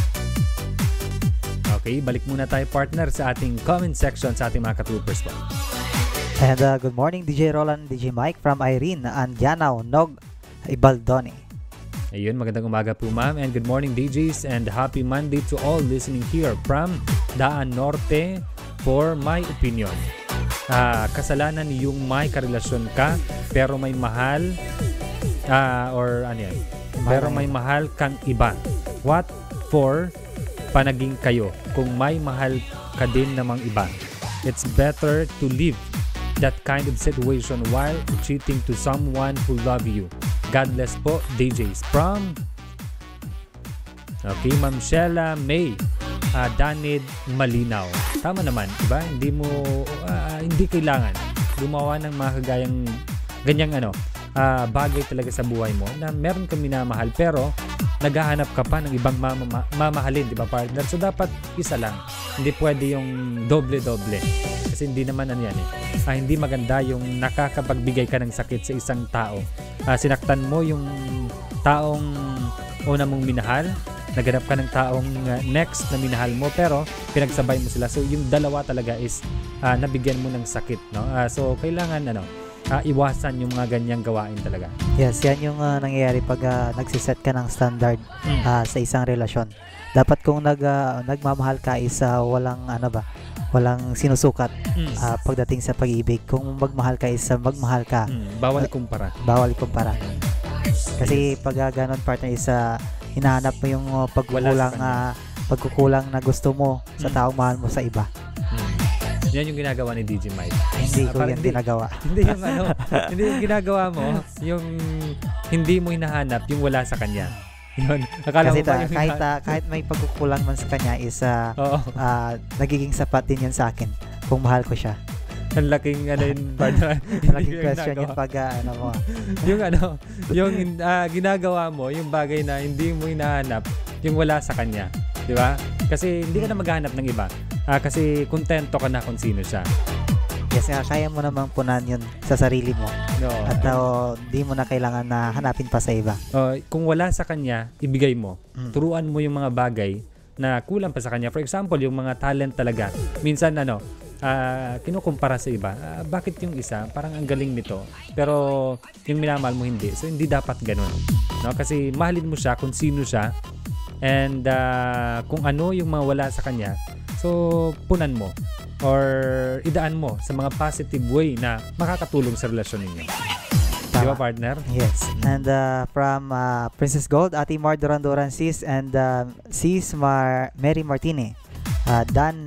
Okay, balik muna tayo, partner, sa ating comment section sa ating mga ka-troopers po. And good morning, DJ Roland, DJ Mike from Irene Andianao, Nog Ibaldone. Ayun, magandang umaga po, ma'am, and good morning, DJs, and happy Monday to all listening here from Daan Norte. For my opinion, kasalanan yung may karelasyon ka pero may mahal or ano yan, pero may mahal kang iba. What for panaging kayo kung may mahal ka din namang iba? It's better to leave that kind of situation while cheating to someone who love you. God bless po, DJs. From Ma'am Sheila May Danid Malinaw. Tama naman, diba? Hindi kailangan gumawa ng mga kagayang ganyang bagay talaga sa buhay mo na meron ka minamahal pero naghahanap ka pa ng ibang mamahalin, diba, partner? So dapat isa lang, hindi pwede yung doble-doble kasi hindi naman yan hindi maganda yung nakakapagbigay ka ng sakit sa isang tao. Sinaktan mo yung taong una mong minahal, naghanap ka ng taong next na minahal mo pero pinagsabay mo sila, so yung dalawa talaga is nabigyan mo ng sakit, no? So kailangan iwasan yung mga ganyang gawain talaga. Yes, yan yung nangyayari pag nagsiset ka ng standard sa isang relasyon. Dapat kung nagmamahal ka is walang sinusukat pagdating sa pag-ibig. Kung magmahal ka is magmahal ka. Bawal ikumpara. Bawal ikumpara. Kasi pag ganon, partner, is hinahanap mo yung pagkukulang na gusto mo sa taong mahal mo sa iba. Yan yung ginagawa ni DJ Mike. Hindi ko yan ginagawa. Hindi yung hindi yung ginagawa mo, yung hindi mo hinahanap yung wala sa kanya. Yun. Akala kasi mo kahit may pagkukulang man sa kanya is nagiging sapat din yan sa akin kung mahal ko siya. Ang laking laking question yun pag mo. yung ginagawa mo, yung bagay na hindi mo hinahanap yung wala sa kanya. Di ba? Kasi hindi ka na maghahanap ng iba. Kasi kontento ka na kung sino siya. Yes, kaya mo namang punan yun sa sarili mo. No. At di mo na kailangan na hanapin pa sa iba. Kung wala sa kanya, ibigay mo. Turuan mo yung mga bagay na kulang pa sa kanya. For example, yung mga talent talaga. Minsan kinukumpara sa iba. Bakit yung isa parang ang galing nito pero yung minamahal mo hindi? So hindi dapat ganun, no? Kasi mahalin mo siya kung sino siya, and kung ano yung mga wala sa kanya, so punan mo or idaan mo sa mga positive way na makakatulong sa relasyon ninyo. Di ba, partner? Yes. And from Princess Gold, Ate Mar Duran sis, and sis Mary Martine, Dan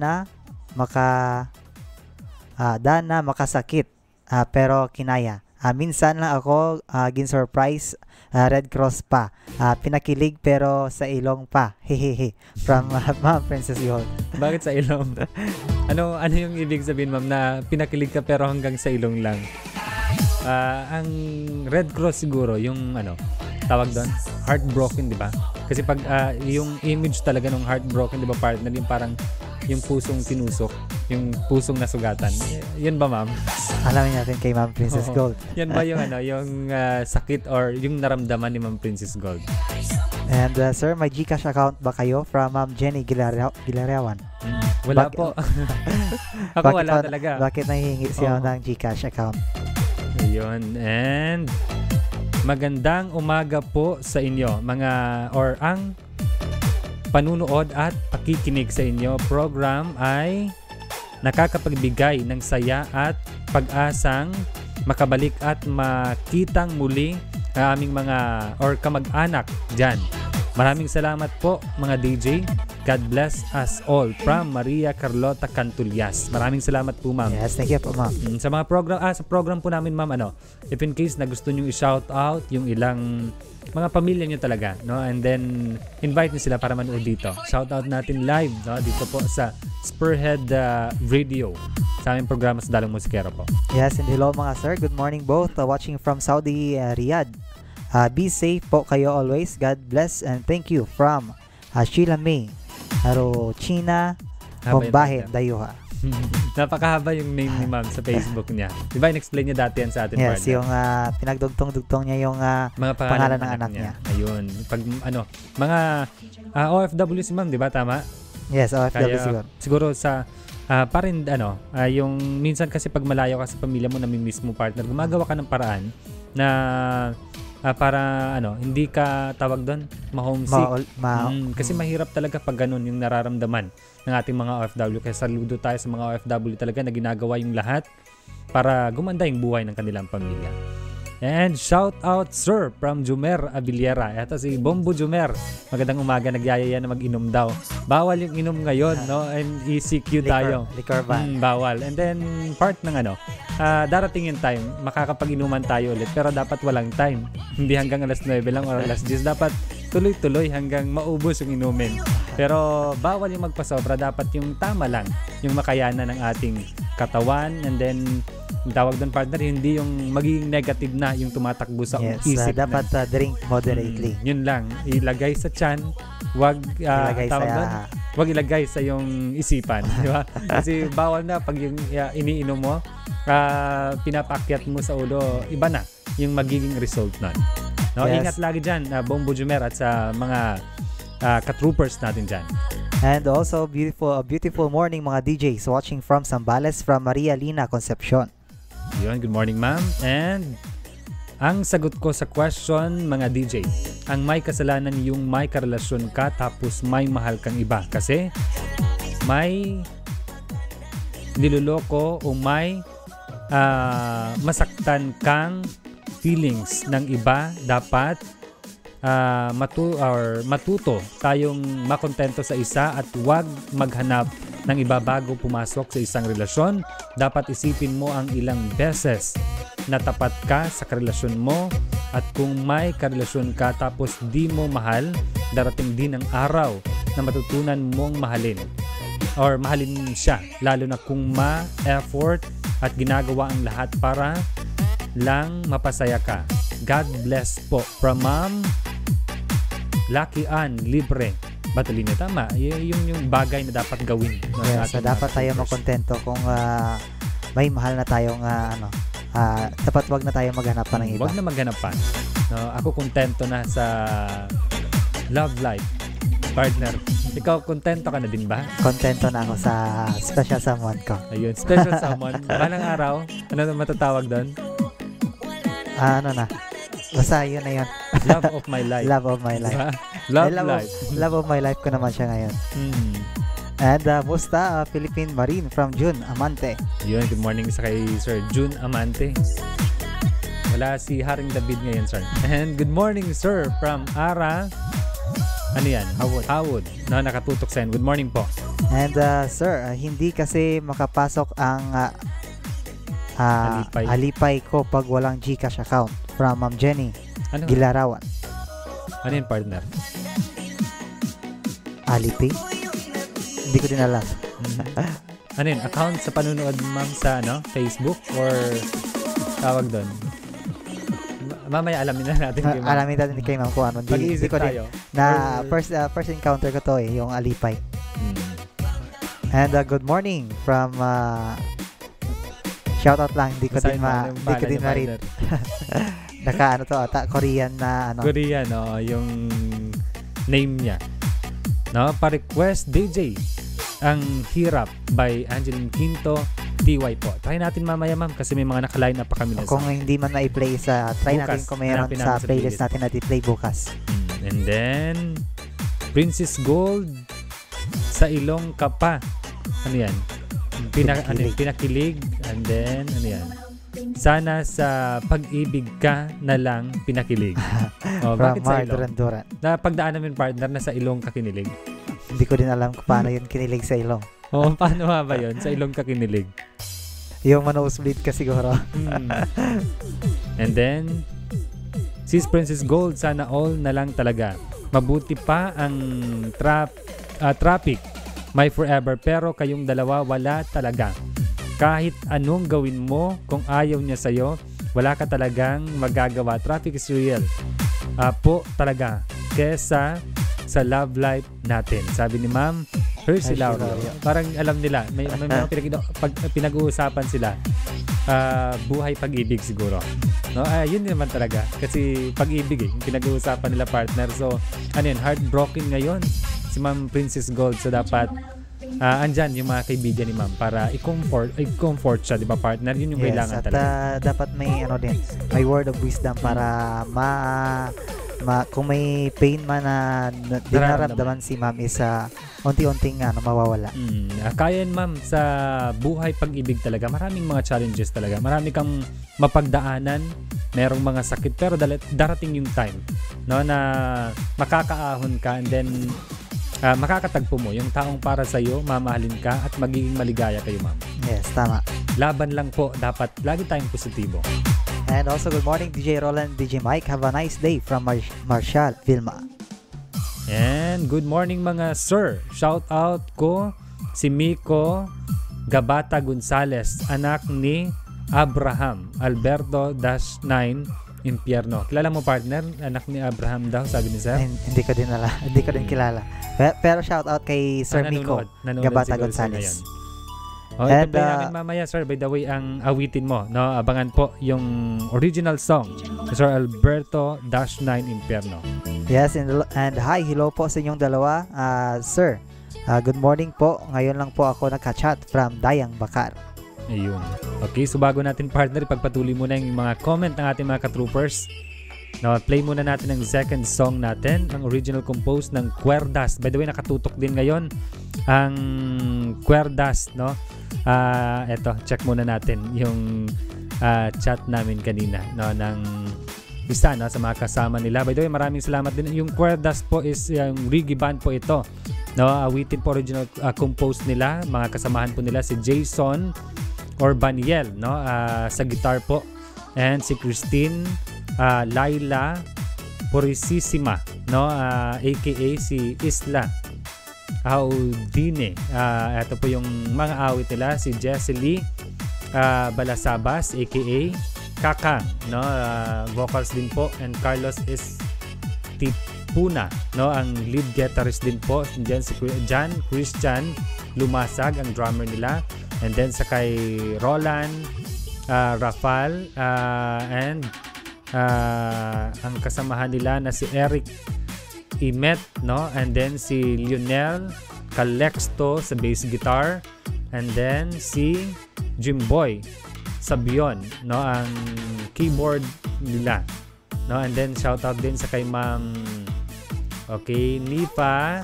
na makasakit pero kinaya. Minsan lang ako gin-surprise, Red Cross pa. Pinakilig pero sa ilong pa. Hehehe. From Ma'am Princess Gold. Bakit sa ilong? Ano yung ibig sabihin, ma'am, na pinakilig ka pero hanggang sa ilong lang? Ang Red Cross siguro, yung tawag doon, heartbroken, di ba? Kasi pag yung image talaga ng heartbroken, di ba partner, yung parang yung pusong tinusok, yung pusong nasugatan. Yun ba, ma'am? Alamin natin kay Ma'am Princess Gold. Yan ba yung yung sakit or yung naramdaman ni Ma'am Princess Gold? And sir, may GCash account ba kayo from Ma'am Jenny Gilariawan? Wala po. Ako wala talaga. Bakit nahihingi siya ng GCash account? Ayun. And magandang umaga po sa inyo, mga or ang panunood at pakikinig sa inyo program ay nakakapagbigay ng saya at pag-asang makabalik at makitang muli ang aming mga or kamag-anak dyan. Maraming salamat po mga DJ. God bless us all from Maria Carlota Cantullas. Maraming salamat po, ma'am. Yes, thank you po, ma'am. Sa mga program, sa program po namin, ma'am, if in case na gusto nyo i-shout out yung ilang mga pamilya nyo talaga, no? And then invite nyo sila para manood dito. Shout out natin live, no? Dito po sa Spearhead Radio sa aming programa sa Dalong Musikero po. Yes, and hello mga sir. Good morning both. Watching from Saudi Riyadh. Be safe po kayo always. God bless and thank you from Sheila May China Bombahe Dayuha. Napakahaba yung name ni ma'am sa Facebook niya. Diba in-explain niya dati yan sa atin? Yes, partner? yung pinagdugtong-dugtong niya yung mga pangalan ng anak niya. Ayun. Pag mga OFW si ma'am, di ba? Tama? Yes, OFW siguro. Siguro sa parin yung minsan kasi pag malayo ka sa pamilya mo, namimiss mo partner, gumagawa ka ng paraan na para hindi ka tawag doon ma-homesick. Kasi mahirap talaga pag ganun yung nararamdaman ng ating mga OFW. Kaya saludo tayo sa mga OFW talaga na ginagawa yung lahat para gumanda yung buhay ng kanilang pamilya. And shout out sir from Jumer Abiliera. Ito si Bombo Jumer. Magandang umaga, nagyayaya na mag-inom daw. Bawal yung inom ngayon, no? And ECQ tayo. Liquor ban. Bawal. And then part ng darating yung time, makakapag-inuman tayo ulit pero dapat walang time. Hindi hanggang alas 9 lang or alas 10. Dapat tuloy-tuloy hanggang maubos yung inumin. Pero bawal yung magpasobra, dapat yung tama lang, yung makayanan ng ating katawan. And then tawag doon partner, hindi yung magiging negative na yung tumatakbo sa isip. Dapat drink moderately. Yun lang, ilagay sa tiyan, wag wag ilagay sa yung isipan, di ba? Kasi bawal na pag yung iniinom mo, pinapaakyat mo sa ulo, iba na yung magiging result nun. No, yes. Ingat lagi dyan, Bombo Jumer at sa mga ka-troopers natin dyan. And also beautiful morning mga DJs watching from Zambales from Maria Lina Concepcion. Yun, good morning ma'am. And ang sagot ko sa question mga DJ, ang may kasalanan yung may karelasyon ka tapos may mahal kang iba kasi may niloloko o may masaktan kang feelings ng iba. Dapat matuto tayong makontento sa isa at huwag maghanap ng iba bago pumasok sa isang relasyon. Dapat isipin mo ang ilang beses na tapat ka sa karelasyon mo, at kung may karelasyon ka tapos di mo mahal, darating din ang araw na matutunan mong mahalin or mahalin siya, lalo na kung ma-effort at ginagawa ang lahat para lang mapasaya ka. God bless po from Ma'am Lucky Ann Libre Batalina. Tama, yung bagay na dapat gawin. Yes, dapat tayo makontento kung may mahal na tayong dapat wag na tayo maghanap pa ng iba. Wag na maghanap pa. No, ako kontento na sa love life, partner. Ikaw, kontento ka na din ba? Kontento na ako sa special someone ko. Ayun, special someone. Balang araw, ano na matatawag doon? Basta yun na yun. Love of my life. Love of my life. Love of my life ko naman siya ngayon. And musta Philippine Marine from June Amante. Yun, good morning sa kay Sir June Amante. Wala si Haring David ngayon, sir. And good morning, sir, from Ara. Ano yan? Howard. No, nakatutok sa yan. Good morning po. And sir, hindi kasi makapasok ang alipay ko pag walang GCash account. From Ma'am Jenny Gilarawan. Ano yun, partner? Alipay? Hindi ko din alam. Ano yun? Account sa panunood, ma'am, sa Facebook? Or tawag doon? mamaya alamin na natin kay ma'am. Alamin natin kay ma'am kung ano. Mag-iisip ko tayo. Na first encounter ko to yung alipay. And good morning from shoutout lang, hindi ko din ma-read. Naka Korean na ano. Korean, yung name niya. No, pa-request DJ ang Hirap by Angeline Quinto, TY po. Try natin mamaya ma'am kasi may mga naka-line up pa kami na kung hindi man na-i-play try natin kung mayroon sa playlist natin na i-play bukas. And then Princess Gold sa ilong ka pa. Ano yan? Pinakilig. And then ano yan? Sana sa pag-ibig ka na lang pinakilig. Bakit sa ilong? Na pagdaan namin partner na sa ilong ka kinilig. Hindi ko din alam kung paano yun kinilig sa ilong. Paano ba yun? Sa ilong ka kinilig? Yung nosebleed ka siguro. And then Sis Princess Gold, sana all na lang talaga. Mabuti pa ang traffic, my forever, pero kayong dalawa wala talaga. Kahit anong gawin mo, kung ayaw niya sa'yo, wala ka talagang magagawa. Traffic is real. Po talaga. Kesa sa love life natin. Sabi ni Ma'am Hershey Lauro. Parang alam nila. May mga pinag-uusapan sila. Buhay pag-ibig siguro. No? Yun naman talaga. Kasi pag-ibig yung pinag-uusapan nila partner. So, ano yun? Heartbroken ngayon si Ma'am Princess Gold. So, dapat andyan yung mga kaibigan ni ma'am para i-comfort siya, di ba partner? Yun yung kailangan talaga. At dapat may may word of wisdom para kung may pain man na dinaramdaman si ma'am is unti-unting mawawala. Kaya yan ma'am sa buhay pag-ibig talaga. Maraming mga challenges talaga. Marami kang mapagdaanan. Merong mga sakit pero darating yung time na makakaahon ka and then makakatagpo mo yung taong para sa iyo, mamahalin ka at magiging maligaya kayo ma'am. Yes, tama. Laban lang po, dapat lagi tayong positibo. And also good morning DJ Roland, DJ Mike. Have a nice day from Marshall, Vilma. And good morning mga sir. Shout out ko si Miko Gabata Gonzales, anak ni Abraham Alberto-9 Impierno. Kilala mo partner? Anak ni Abraham daw, sabi ni sir? Hindi ko din kilala. Pero shout out kay Sir Miko Gabata Gonzales. And namin mamaya sir, by the way, ang awitin mo, no? Abangan po yung original song ni Sir Alberto-9 Impierno. Yes, and hi, hello po sa inyong dalawa. Sir, good morning po. Ngayon lang po ako nagka-chat from Dayang Bakar. Ayun. Okay, so bago natin partner, ipagpatuloy muna yung mga comment ng ating mga ka-troopers. Now, play muna natin ang second song natin, ang original composed ng Cuerdas. By the way, nakatutok din ngayon ang Cuerdas, no? Eto, check muna natin yung chat namin kanina, no, ng isa, no, sa mga kasama nila. By the way, maraming salamat din. Yung Cuerdas po is yung reggae band po ito, no? Awitin po original composed nila. Mga kasamahan po nila si Jason Orbaniel, no, sa guitar po, and si Christine Laila Purisissima, no, aka si Isla Audine. Ito po yung mga awit nila, si Jessie Lee Balasabas aka Kakang, no, vocals din po, and Carlos Estipuna, no, ang lead guitarist din po. Diyan si John Christian Lumasag ang drummer nila, and then sa kay Roland Rafal and ang kasamahan nila na si Eric Imet, no, and then si Lionel Calexto sa bass guitar, and then si Jimboy Sabion, no, ang keyboard nila, no, and then shout out din sa kay Ma'am Nipa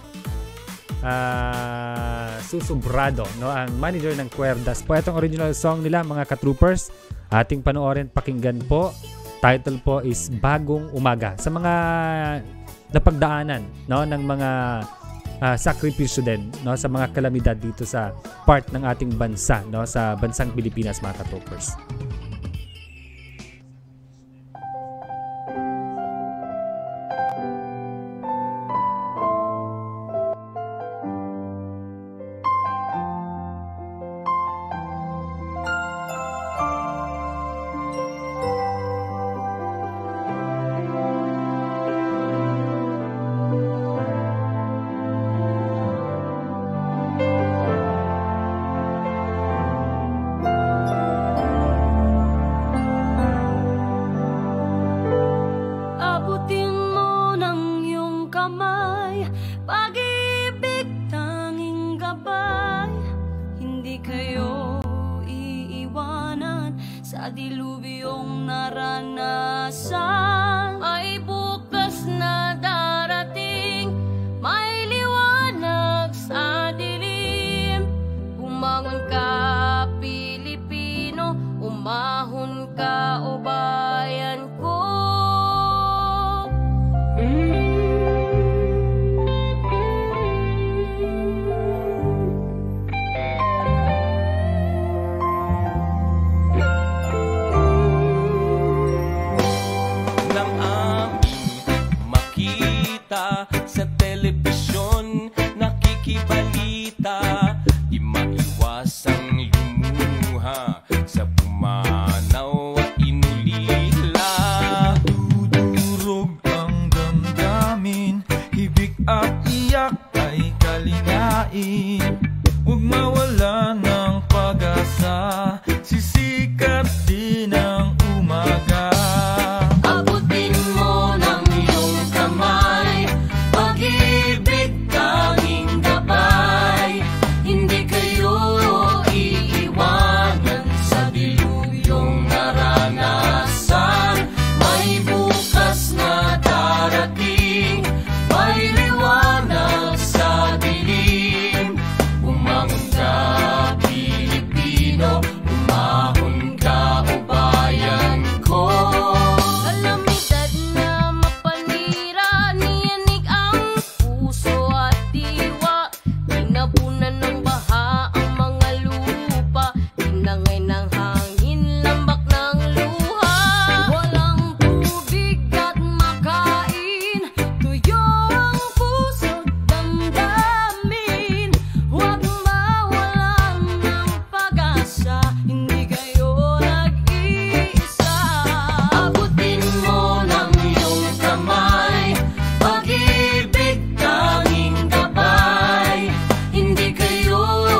Susubrado, no, ang manager ng Cuerdas po. Itong original song nila mga ka-troopers, ating panoorin, pakinggan po. Title po is Bagong Umaga. Sa mga napagdaanan, no, ng mga sakripisyo din, no, sa mga kalamidad dito sa part ng ating bansa, no, sa bansang Pilipinas mga ka-troopers. pag-ibig tanging gabay. Hindi kayo iiwanan sa dilubyong naranasan. May bukas na darating, may liwanag sa dilim. Bumangon ka Pilipino, umahon ka o bayan ko. Sa telebisyon, nakikibalita, di maiwasang lumuha sa pumanaw at inulila. Dudurog ang damdamin, hibig at iyak ay kalingain. Huwag mawala ng pag-asa, sisikat din ang umaga. Abutin mo ng iyong kamay, pag-ibig tanging gabay. Hindi kayo iiwanan sa dilubyong naranasan. May bukas na darating, may liwanag sa dilim. Bumangon ka Pilipino, umahon ka o bayan ko. Kalamidad na mapanira, niyanig ang puso at diwa. Tinabunan ng baha ang mga lupa, tinangay ng hangin, lambak ng luha. Walang tubig at makain, tuyo ang puso't damdamin. Huwag mawalan ng pag-asa, hindi kayo nag-iisa. Abutin mo ng iyong kamay, pag-ibig tanging gabay. Hindi kayo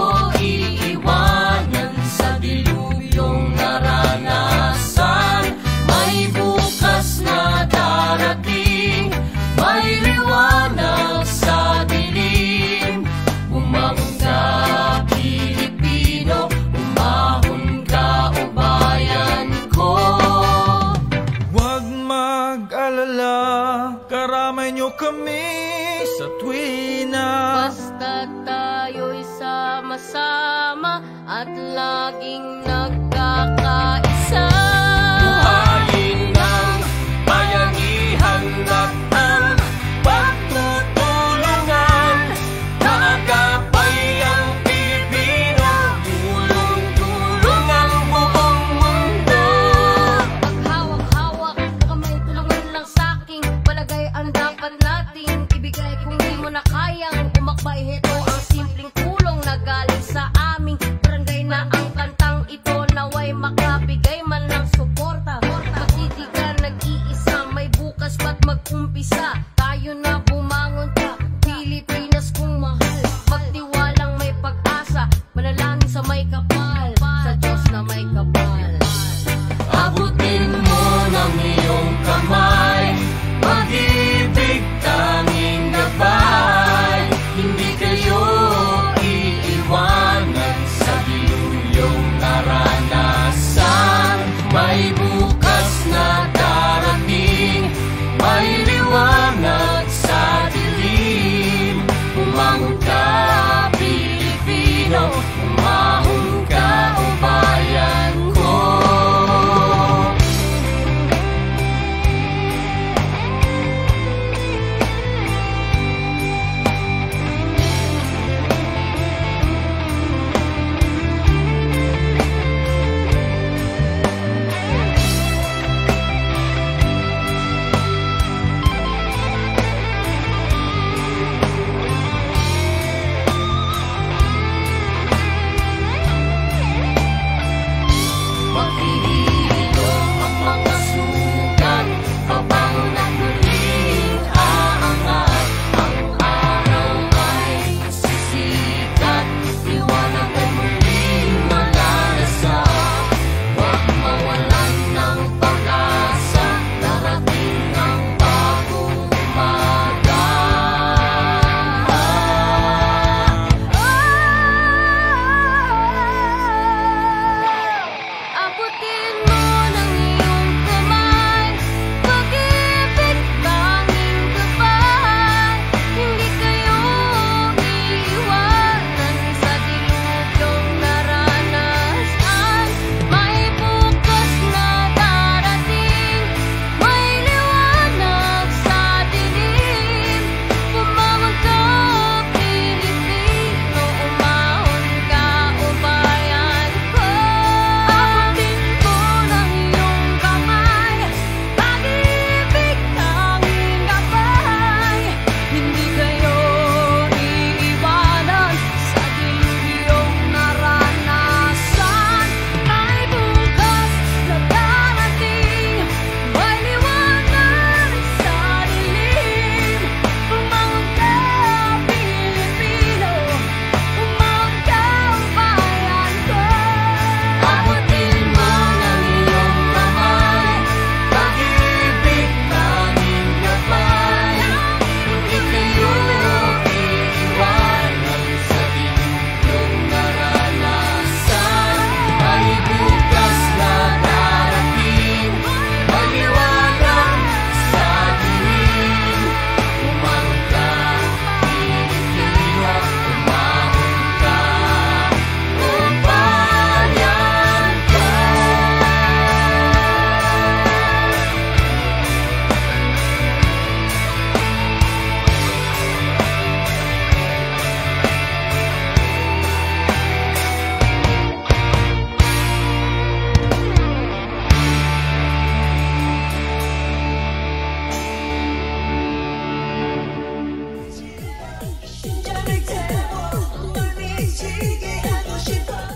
iiwanan sa dilubyong naranasan. May bukas na darating, may liwanag sa dilim. Bumangon ka Pilipino, umahon ka o bayan ko. Huwag mag-alala, karamay nyo kami sa tuwina. Basta tayo'y sama-sama at laging nagkakaisa. Buhayin ng bayanihan at ang pagtutulungan. Nakagapay ang Pilipino, tulong-tulong ang buong mundo. Paghawak-hawak na kamay, tulungan lang sa'king palagay ang dapat nating ibigay. Kung di mo na kayang umakbay, heto ang simpleng tulong na galing sa aming barangay na ang kantang ito naway makabigay man ng suporta. Pag hindi ka nag-iisa, may bukas ba't mag-umpisa? Tayo na bumangon ka, Pilipinas kong mahal. Magtiwalang may pag-asa, manalangin sa may kapal, sa Diyos na may kapal. Abutin mo ng iyong kamay, pag-ibig tanging gabay. Hindi kayo iiwanan sa dilubyong naranasan. May bukas na darating, may liwanag sa dilim. Bumangon ka Pilipino, umahon ka o bayan ko.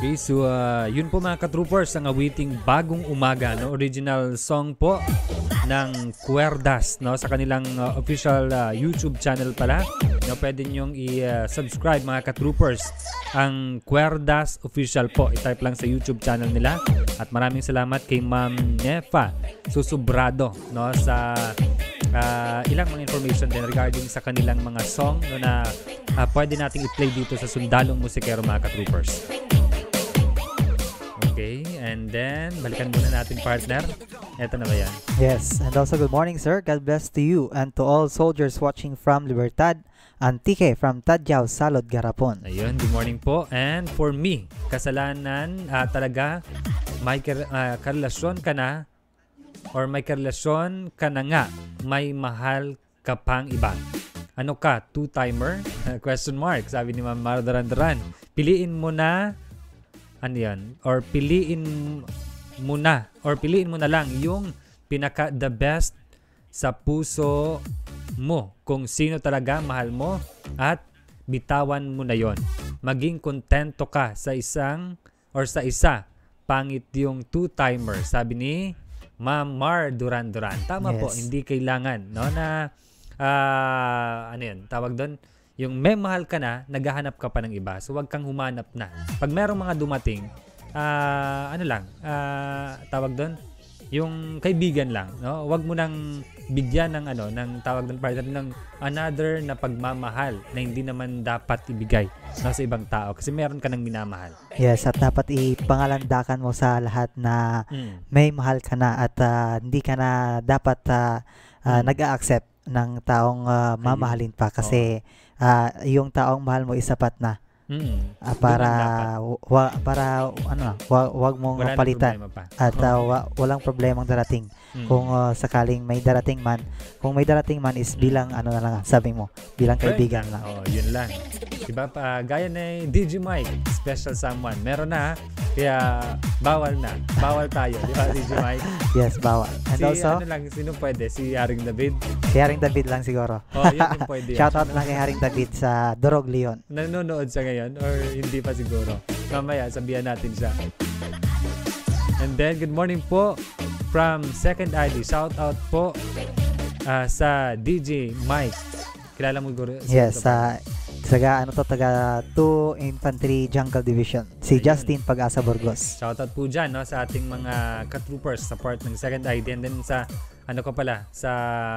Okay, so yun po mga ka-troopers, ang awiting Bagong Umaga, no? Original song po ng Cuerdas, no? Sa kanilang official YouTube channel pala. No, pwede nyong i-subscribe mga ka-troopers. Ang Cuerdas Official po. I-type lang sa YouTube channel nila. At maraming salamat kay Ma'am Nefa Susubrado, no? Sa ilang mga information din regarding sa kanilang mga song, no, na pwede nating i-play dito sa Sundalong Musikero mga ka-troopers. Okay, and then balikan muna natin partner. Eto na ba yan? Yes, and also good morning sir. God bless to you and to all soldiers watching from Libertad Antique from Tadjao, Salod, Garapon. Ayun, good morning po. And for me, kasalanan talaga may karelasyon ka na or may karelasyon ka na nga, may mahal ka pang iba. Ano ka? Two-timer? Question mark. Sabi ni Ma'am Mara Daran-Daran. Piliin mo na ano yan? Or piliin mo na lang yung pinaka the best sa puso mo, kung sino talaga mahal mo at bitawan mo na yon. Maging kontento ka sa isang or sa isa. Pangit yung two-timer. Sabi ni Ma'am Mar Duran-Duran. Tama po, hindi kailangan, no, na ano yun, tawag doon, yung may mahal ka na, naghahanap ka pa ng iba. So, wag kang humanap na. Pag merong mga dumating, ano lang, tawag doon, yung kaibigan lang, no? Wag mo nang bigyan ng ano, ng tawag doon partner ng another na pagmamahal na hindi naman dapat ibigay, no, sa ibang tao kasi meron ka nang minamahal. Yes, at dapat ipangalandakan mo sa lahat na may mahal ka na at hindi ka na dapat nag-a-accept ng taong mamahalin pa kasi yung taong mahal mo isapat na. Para wag mong palitan at walang problemang darating kung sakaling may darating man. Kung may darating man is bilang ano na lang sabi mo, bilang kaibigan lang. Oh, yun lang. Diba pa gaya ni DJ Mike, special someone. Meron na, kaya bawal na. Bawal tayo, di ba DJ Mike? Yes, bawal. And also, ano lang, sino pwede? Si Haring David? Si Haring David lang siguro. Oh, yun yung pwede. Shoutout lang kay Haring David sa Dorog Leon. Nanonood siya ngayon or hindi pa siguro? Mamaya, sabihan natin siya. And then, good morning po from Second ID. Shoutout po sa DJ Mike. Kilala mo siguro? Yes, taga 2 Infantry Jungle Division. Si Justin Pag-asa Burgos. Shoutout po dyan, no, sa ating mga ka-troopers sa part ng Second ID. And then sa ano ko pala, sa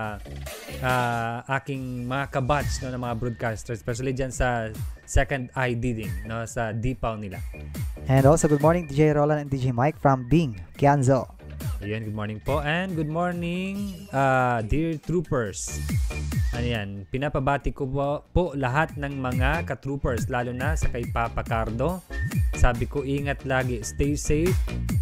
aking mga kabatch, no, ng mga broadcasters, especially dyan sa Second ID din, no, sa DPAW nila. And also, good morning DJ Roland and DJ Mike from Bing, Kianzo. Ayan, good morning po. And good morning, dear troopers. Ano yan, pinapabati ko po lahat ng mga ka-troopers, lalo na sa kay Papa Cardo. Sabi ko, ingat lagi, stay safe.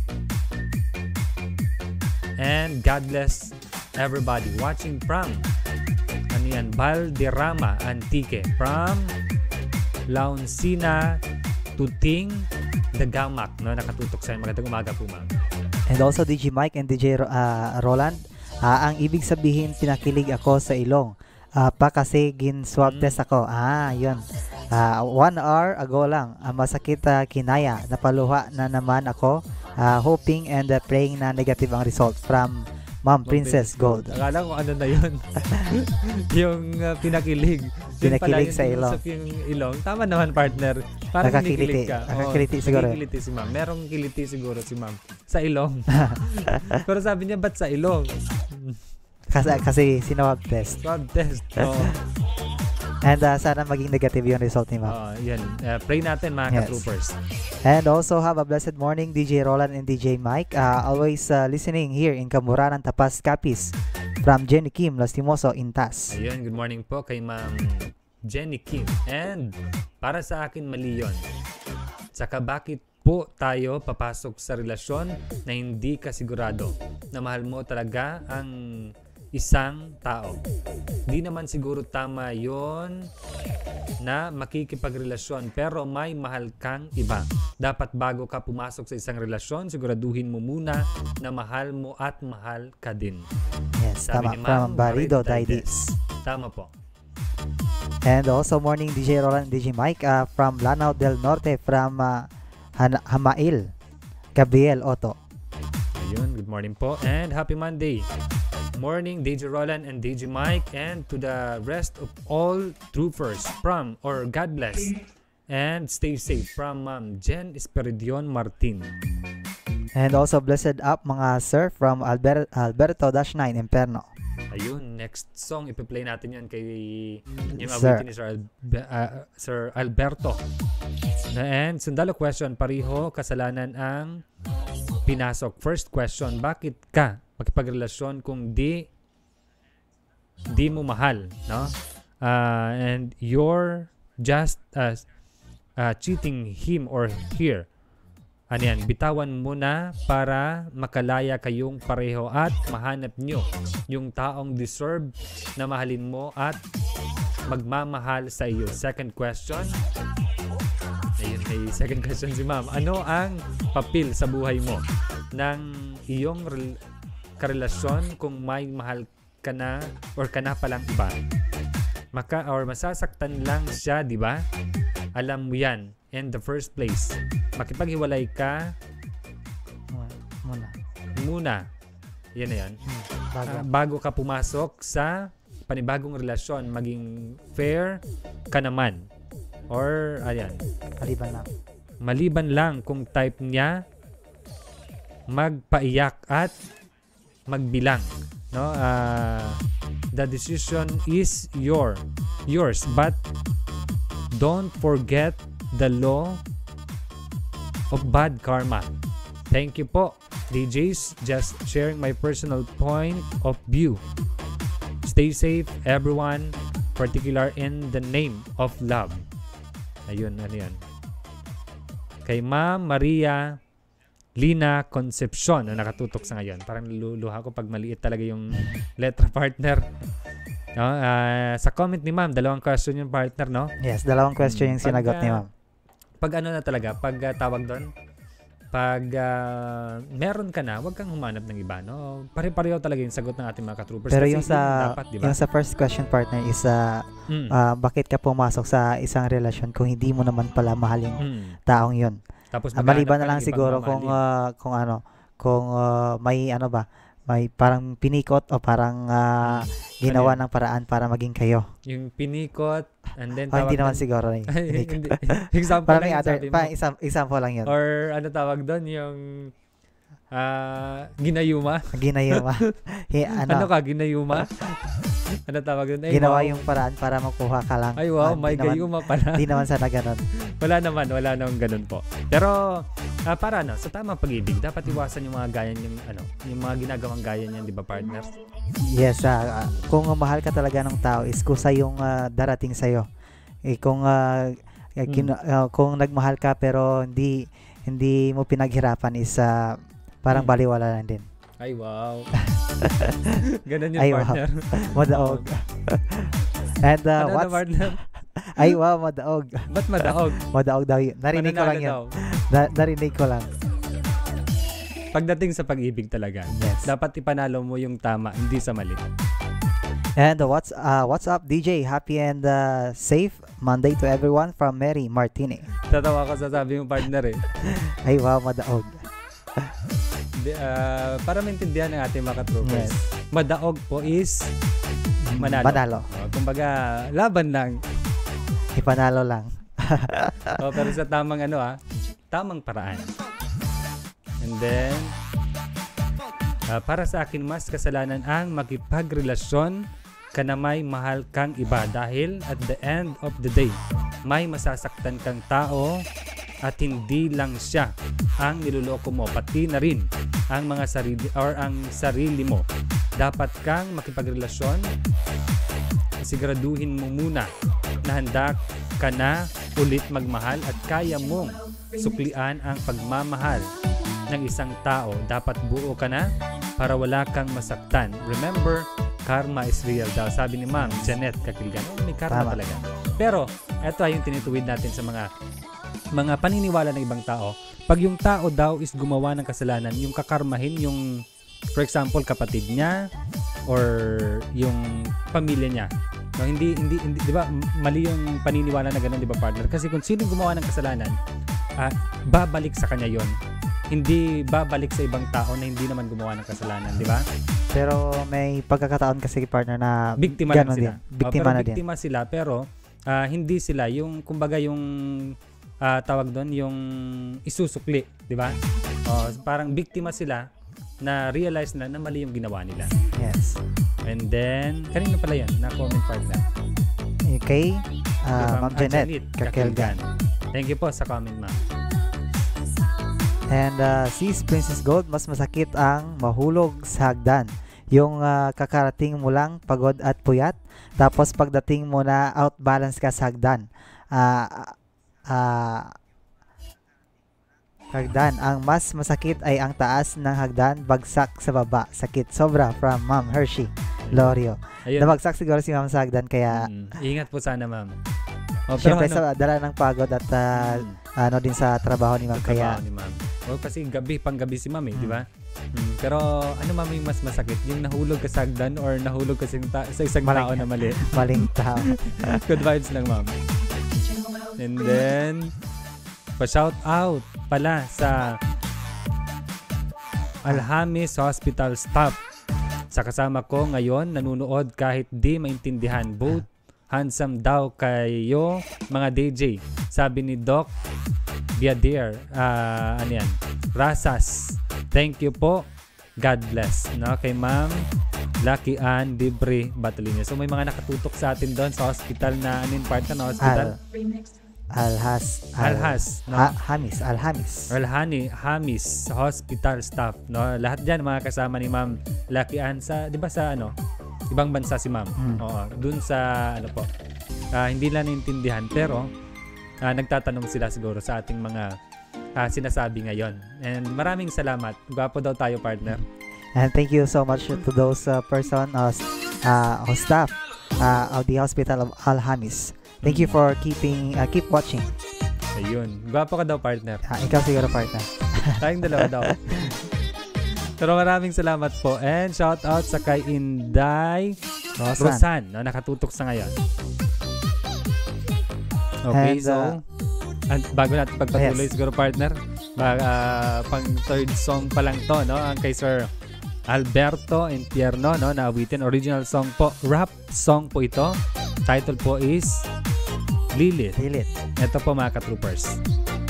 And God bless everybody watching from ano yan, Valderrama Antique, from Launcina Tuting Dagamak, no, nakatutok sa magandang umaga po ma'am. And also DJ Mike and DJ Roland, ang ibig sabihin pinakilig ako sa ilong pa kasi gin-swab test ako. Yun. 1 hour ago lang. Masakit kinaya. Napaluha na naman ako. Hoping and praying na negative ang result from Ma'am Princess Gold. Akala ko ano na yun. Yung pinakilig. Pinakilig sa ilong. Yung ilong. Tama naman partner. Parang nakakiliti. Nakakiliti siguro. Nakakiliti si ma'am. Merong kiliti siguro si ma'am. Sa ilong. Pero sabi niya, ba't sa ilong? Kasi sinawab test. Swab test. Oh. And sana maging negative yung result ni ma'am. Yan. Pray natin mga ka-troopers. And also have a blessed morning DJ Roland and DJ Mike. Always listening here in Kamuranan, Tapas, Capiz from Jenny Kim Lastimoso, Intas. Ayun, good morning po kay Ma'am Jenny Kim. And para sa akin mali yun. Saka bakit po tayo papasok sa relasyon na hindi ka sigurado na mahal mo talaga ang isang tao? Di naman siguro tama yon na makikipagrelasyon pero may mahal kang iba. Dapat bago ka pumasok sa isang relasyon, siguraduhin mo muna na mahal mo at mahal ka din. Yes, sabi tama. From Barido Daidis. Tama po. And also morning DJ Roland and DJ Mike from Lanao del Norte from Hamail Gabriel Otto. Ayun, good morning po and happy Monday. Morning, DJ Roland and DJ Mike, and to the rest of all troopers from, or God bless and stay safe from Jen Esperidion Martin. And also blessed up mga sir from Alberto-9 Imperno. Ayun, next song ipi-play natin yan kay yung Sir. awitin ni Sir Alberto. And sundalo question, pariho kasalanan ang pinasok. First question, bakit ka makipagrelasyon kung di mo mahal, no? And you're just cheating him or her. Ano yan, bitawan mo na para makalaya kayong pareho at mahanap nyo yung taong deserve na mahalin mo at magmamahal sa iyo. Second question. Ayun, may second question si ma'am. Ano ang papel sa buhay mo ng iyong karelasyon kung may mahal ka na or ka na palang iba? Masasaktan lang siya, di ba? Alam mo yan. In the first place, makipaghiwalay ka muna. Yan na yan. Bago ka pumasok sa panibagong relasyon, maging fair ka naman. Or, ayan. Maliban lang kung type niya magpaiyak at magbilang, no? The decision is yours, but don't forget the law of bad karma. Thank you po, DJs. Just sharing my personal point of view. Stay safe, everyone, particular in the name of love. Ayun, ano yan? Kay Ma'am Maria Lina Concepcion na nakatutok sa ngayon. Parang luluha ko pag maliit talaga yung letra partner. No? Sa comment ni Ma'am, dalawang question yung partner, no? Yes, dalawang question yung sinagot ni Ma'am. Pag ano na talaga, pag tawag doon, pag meron ka na, huwag kang humanap ng iba, no? Pare-pareho talaga yung sagot ng ating mga ka-troopers. Pero kasi yung sa, dapat, diba? yung sa first question partner is bakit ka pumasok sa isang relasyon kung hindi mo naman pala mahal yung taong yun? Tapos maliban na lang siguro kung may ano ba, may parang pinikot o parang ginawa ng paraan para maging kayo. Yung pinikot and then hindi naman siguro na example lang example lang yun. Or ano tawag doon, yung ginayuma. Ano ka, ginayuma? Ano tawag doon? Ginawa yung paraan para makuha ka lang. Ay wow, may gayuma pala. Hindi naman sana ganun. Wala naman ganun po. Pero para sa tamang pag-ibig, dapat iwasan yung mga gaya yung mga ginagawang gaya niyan, di ba, partners? Yes, kung mahal ka talaga ng tao, is kusa yung darating sa'yo. Kung nagmahal ka pero hindi mo pinaghirapan is parang baliwala lang din. Ay wow. Ganun yung partner. Wow. Madaog. And partner? Ay wow, madaog. Ba't madaog? Madaog daw yun. Narinig ko lang yun. Narinig ko lang. Pagdating sa pag-ibig talaga, yes, dapat ipanalo mo yung tama, hindi sa mali. And what's up, DJ? Happy and safe Monday to everyone from Mary Martini. Tatawa ko sa sabi yung partner eh. Ay wow, madaog. Para maintindihan ng ating mga troopers, yes, madaog po is manalo. Kumbaga, laban lang. Ipanalo lang. Pero sa tamang tamang paraan. And then, para sa akin, mas kasalanan ang makipagrelasyon ka na may mahal kang iba dahil at the end of the day, may masasaktan kang tao at hindi lang siya ang niloloko mo, pati na rin ang mga sarili mo. Dapat kang makipagrelasyon, siguraduhin mo muna na handa ka na ulit magmahal at kaya mong suklian ang pagmamahal ng isang tao. Dapat buo ka na para wala kang masaktan. Remember, karma is real daw. Sabi ni Ma'am Janet Kakilgan. May karma talaga. Pero, eto ay yung tinituwid natin sa mga paniniwala ng ibang tao. Pag yung tao daw is gumawa ng kasalanan, yung kakarmahin yung, for example, kapatid niya or yung pamilya niya. No, hindi 'di ba? Mali yung paniniwala na ganoon, 'di ba, partner? Kasi kung sino gumawa ng kasalanan, babalik sa kanya yon. Hindi babalik sa ibang tao na hindi naman gumawa ng kasalanan, di ba? Pero may pagkakataon kasi partner na biktima lang sila. Biktima na din. Biktima sila pero hindi sila yung kumbaga yung tawag doon yung isusukli, di ba? Parang biktima sila na realize na mali yung ginawa nila. Yes. And then kanino pala yan? Na comment partner. Okay. Ma'am Janet Kakelgan. Thank you po sa comment, ma'am. And sis Princess Gold, mas masakit ang mahulog sa hagdan. Yung kakarating mo lang pagod at puyat, tapos pagdating mo na outbalance ka sa hagdan. Hagdan, ang mas masakit ay ang taas ng hagdan, bagsak sa baba. Sakit sobra from Ma'am Hershey Lorio. Nabagsak siguro si Ma'am sa hagdan kaya ingat po sana, ma'am. Siyempre sa dala ng pagod at din sa trabaho ni Ma'am kaya kasi panggabi si Ma'am di ba? Pero ano ma'am yung mas masakit? Yung nahulog ka sa hagdan or nahulog ka sa isang tao na mali? Maling tao. Good vibes lang, ma'am. And then pa-shout out pala sa Alhamis Hospital staff. Sa kasama ko ngayon nanunood kahit di maintindihan. Both handsome daw kayo mga DJ. Sabi ni Doc Biadir, ano yan? Rasas. Thank you po. God bless. No? Kay Ma'am Lucky Ann Libre Batalina. So may mga nakatutok sa atin doon sa hospital na anin part na hospital. Hamis Hospital staff. No? Lahat dyan mga kasama ni Ma'am Lucky Ann sa, di ba sa ano? Ibang bansa si Ma'am. Oo, dun sa ano po. Hindi lang naintindihan pero nagtatanong sila siguro sa ating mga sinasabi ngayon. And maraming salamat. Gwapo daw tayo, partner. And thank you so much to those person or staff of the Hospital of Alhamis. Thank you for keep watching. Ayun. Gwapo ka daw, partner. Ikaw siguro, partner. Tayong dalawa daw. Pero maraming salamat po. And shout out sa kay Inday Rosan. No, nakatutok sa ngayon. Okay, and, so bago natin pagpatuloy siguro, partner, pang third song pa lang to, no? Ang kay Sir Alberto Entierno, no? Na awitin, original song po, rap song po ito. Title po is Lilith. Ito po mga ka-troopers.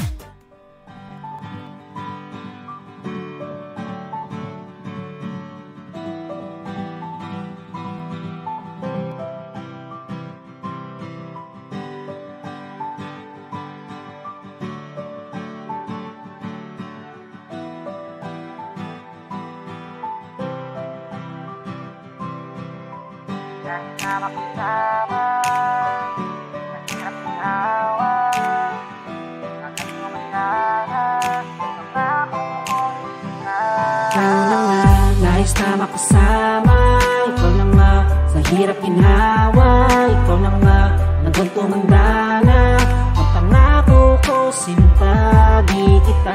Nais na makasama, ikaw na nga. Sa hirap ginhawa, ikaw na nga. Hanggang tumanda na, ang pangako ko, sinta, di kita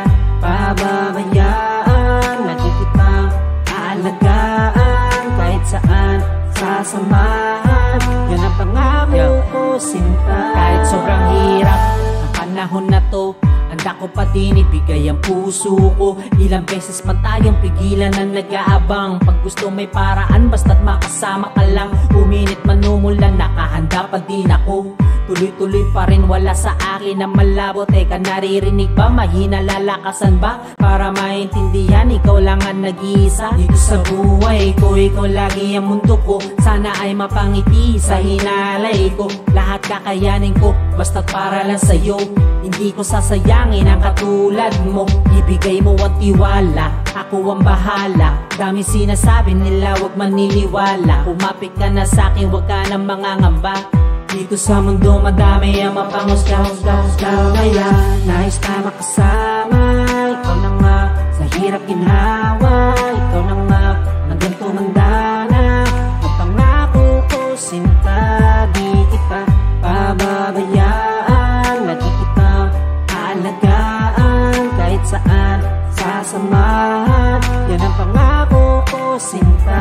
pababayaan. Lagi kitang aalagaan, kahit saan sasamahan. Yan ang pangako ko, sinta. Kahit sobrang hirap ang panahon na to, handa ko pa din ibigay ang puso ko. Ilang beses pa tayong pigilan ang nag-aabang. Pag gusto may paraan, basta't makasama ka lang. Uminit man umulan, nakahanda pa din ako. Tuloy-tuloy pa rin, wala sa akin na malabo. Teka, naririnig ba? Mahina, lalakasan ba? Para maintindihan, ikaw lang ang nag-iisa. Dito sa buhay ko, ikaw lagi ang mundo ko. Sana ay mapangiti sa hinalay ko. Lahat kakayanin ko, basta't para lang sa'yo. Hindi ko sasayangin ang katulad mo. Ibigay mo ang tiwala, ako ang bahala. Dami sinasabi nila, wag maniniwala. Umapit ka na sa'kin, wag ka na mangangamba. Dito sa mundo madami ang mapangusga-husga-husga. Kaya nais na makasama, ikaw na nga. Sa hirap ginhawa, ikaw na nga. Hanggang tumanda na, ang pangako ko, sinta, di kita pababayaan. Lagi kitang aalagaan, kahit saan sasamahan. Yan ang pangako ko, sinta.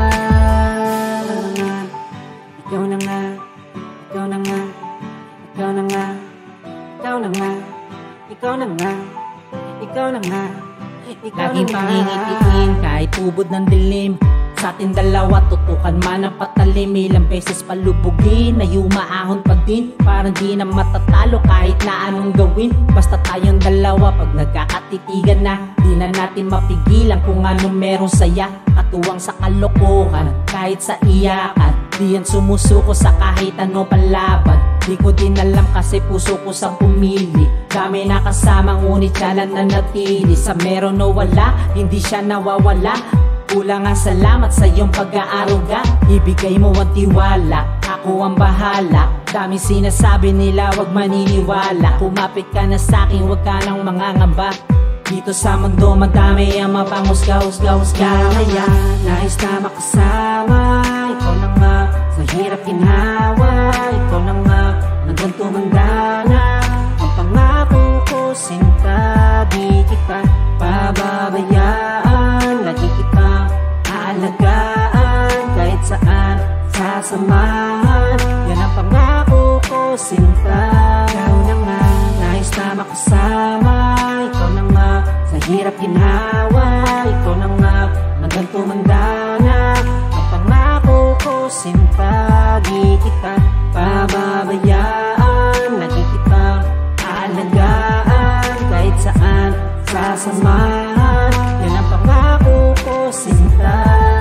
Ikaw na nga. Ikaw na nga, ikaw na nga, ikaw na nga, ikaw na nga, ikaw na nga, laging pangingitiin kahit ubod ng dilim. Sa ating dalawa, tutukan man ang patalim. Ilang beses palubugin na yumaahon pa din. Parang di na matatalo kahit na anong gawin. Basta tayong dalawa pag nagkakatitigan na, di na natin mapigilan kung anong merong saya. Katuwang sa kalokohan, kahit sa iyakan, di yan sumusuko sa kahit ano palaban. Di ko din alam kasi puso ko sa pumili. Dami na kasama ngunit siya lang nanatili. Sa meron o wala, hindi siya nawawala. Kulang ang salamat sa iyong pag-aaruga. Ibigay mo ang tiwala, ako ang bahala. Daming sinasabi nila wag maniniwala. Kumapit ka na sa'kin, wag ka nang mangangamba. Dito sa mundo madami ang mapangusga-husga-husga. Kaya nais na makasama, ikaw na nga. Sa hirap ginhawa, ikaw na nga. Hanggang tumanda na ang pangako ko, sinta. Di kita pababayaan, lagi kita aalagaan. Kahit saan sasamahan, yan ang pangako ko, sinta. Ikaw na nga, nais na makasama, ikaw na nga. Sa hirap ginhawa, ikaw na nga. Hanggang tumanda na ang pangako ko, sinta. Di kita pababayaan, lagi kita aalagaan. Kahit saan sasamahan, yan ang pangako ko, sinta.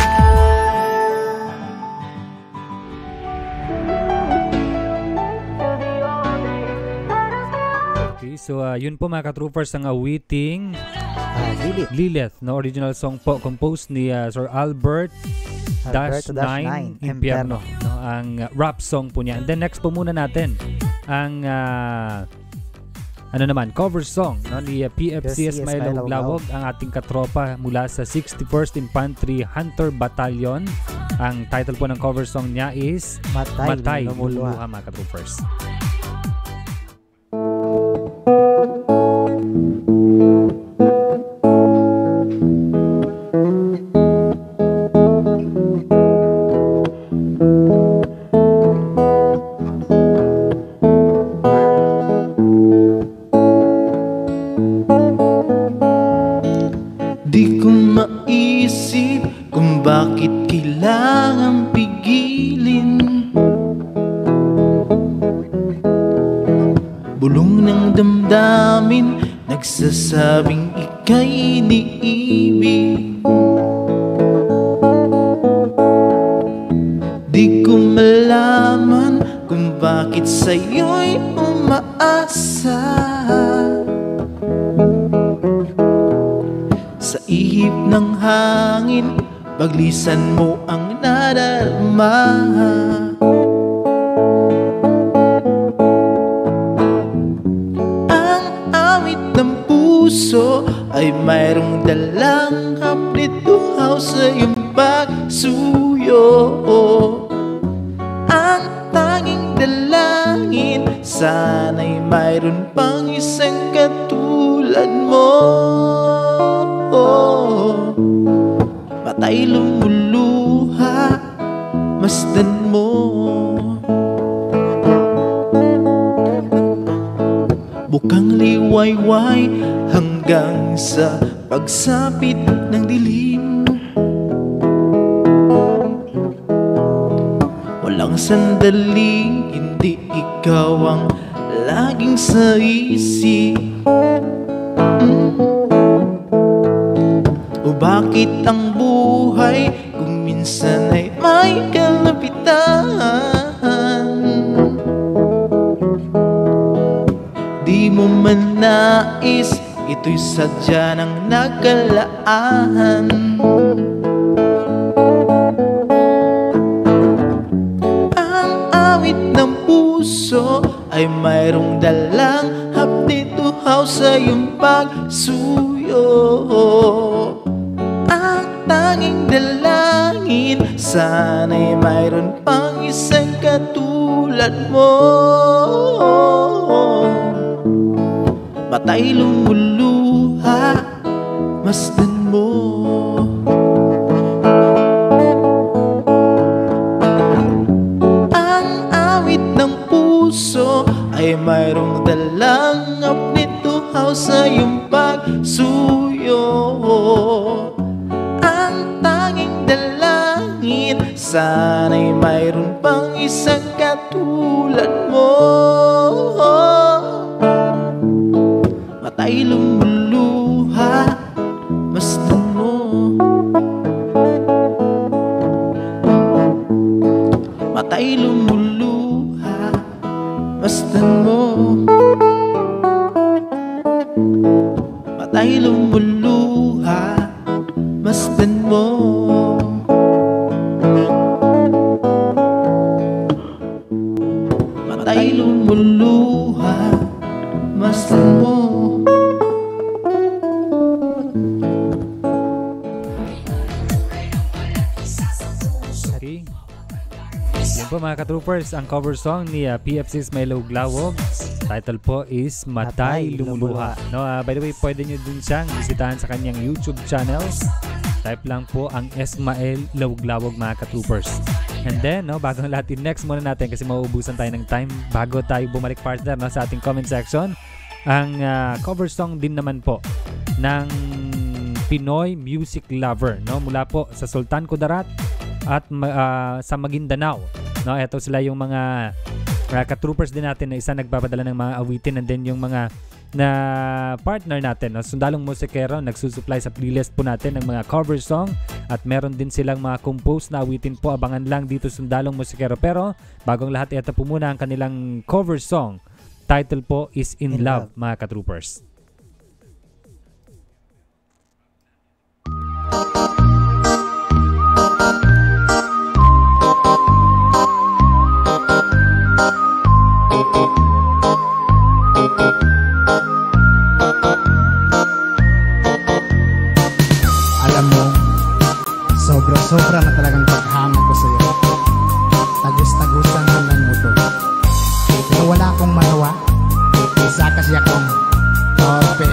Okay, so yun po mga ka-troopers ang awiting Lilith, no? Original song po composed ni Sir Albert -9 Impierno, no? Ang rap song po niya. And then next po muna natin ang ano naman, cover song, no, ni PFCS Milo Lawog, ang ating katropa mula sa 61st Infantry Hunter Battalion. Ang title po ng cover song niya is Matay Lumuluha, mga katroopers. Di ko maisip kung bakit kailangang pigilin. Bulong ng damdamin nagsasabing ika'y iniibig. Di ko malaman kung bakit sa'yo'y umaasa. Sa ihip ng hangin, paglisan mo ang nadarama. Ang awit ng puso ay mayroong dalang kaplituhaw sa iyong pagsuyo. Ang tanging dalangin, sana'y mayroon pang isang katulad mo. Matay lumuluha, masdan mo. Bukang liwayway hanggang sa pagsapit ng dilim. Walang sandaling hindi ikaw ang laging sa isip. O bakit ang buhay kung minsan ay may kalapitan? Di mo man nais, ito'y sadya ng nagkalaan. Ang awit ng puso ay mayroong dalang hapdituhaw sa iyong pagsuyo. Tanging dalangin, sana'y mayroon pang isang katulad mo. Matay lumuluha, masdan mo. Ang awit ng puso ay mayroong dalang apnituhaw sa iyong pagsuyo. Ang tanging dalangin, sana'y mayroon pang isang katulad mo. Matay lumuluha, masdan mo. Matay lumuluha, masdan mo. Matay lumuluha, masdan mo. Matay lumuluha, masdan mo. Okay. Yan po mga ka-troopers, ang cover song ni PFC's Melo Glawog. Title po is Matay Lumuluha. No, by the way, pwede nyo din siyang bisitahan sa kanyang YouTube channel. Type lang po ang Esmael Lawglawog mga ka-troopers. And then, no, bago natin, next muna natin kasi mauubusan tayo ng time bago tayo bumalik partner, no, sa ating comment section. Ang cover song din naman po ng Pinoy Music Lover, no, mula po sa Sultan Kudarat at sa Maguindanao. No, ito sila yung mga ka-troopers din natin na isa nagpapadala ng mga awitin, and then yung mga na partner natin, no, Sundalong Musikero, nagsusupply sa playlist po natin ng mga cover song at meron din silang mga compose na awitin po. Abangan lang dito Sundalong Musikero. Pero bagong lahat, ito po muna ang kanilang cover song. Title po is In Love, mga ka-troopers. Alam mo, sobra-sobra na talagang paghanga ko sa'yo. Tagus-tagusan lang mo to. Pero wala akong magawa. Isa kasi akong torpe.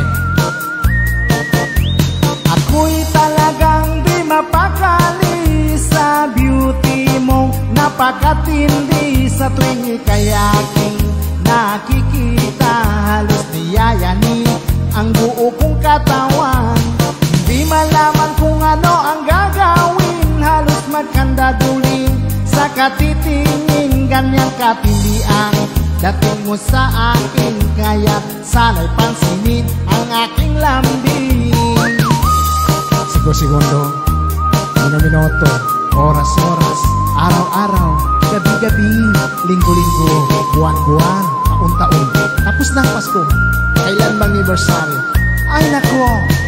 Ako'y talagang di mapakali sa beauty mong napakatindi. Sa tuwing ika'y aking nakikita, halos niyayani ang buo kong katawan. Di malaman kung ano ang gagawin, halos magkandaduling sa katitingin. Ganyang katindi ang dating mo sa akin, kaya sana'y pansinin ang aking lambing. Segundo, minuto, oras-oras, araw-araw, gabi-gabi, linggo-linggo, buwan-buwan, taon-taon. Tapos ng Pasko, kailan bang anniversary? Ay nako!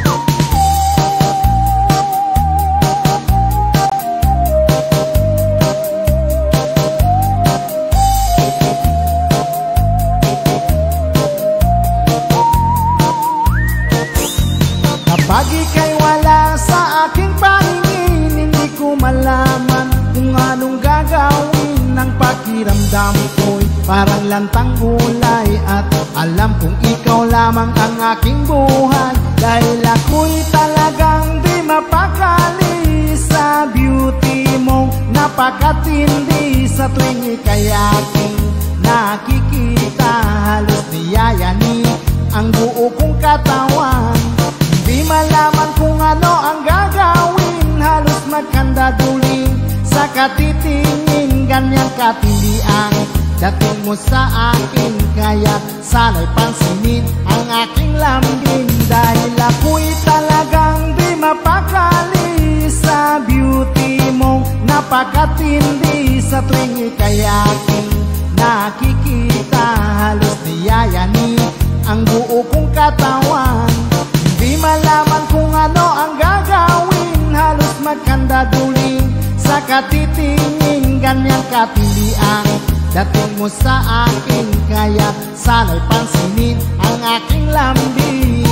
Kapag ika'y wala sa aking paningin, hindi ko malaman kung anong gagawin. Ang pakiramdam ko'y parang lantang gulay, at alam kong ikaw lamang ang aking buhay. Dahil ako'y talagang di mapakali sa beauty mong napakatindi. Sa tuwing ika'y aking nakikita, halos niyayani ang buo kong katawan. Di malaman kung ano ang gagawin, halos magkandaduling sa katitingin. Ganyang katindi ang dating mo sa akin, kaya sana'y pansinin ang aking lambing. Dahil ako'y talagang di mapakali sa beauty mong napakatindi. Sa tuwing ika'y aking nakikita, halos niyayani ang buo kong katawan. Di malaman kung ano ang gagawin, halos magkandaduling sa katitingin. Ganyang katindi ang dating mo sa akin, kaya sana'y pansinin ang aking lambing.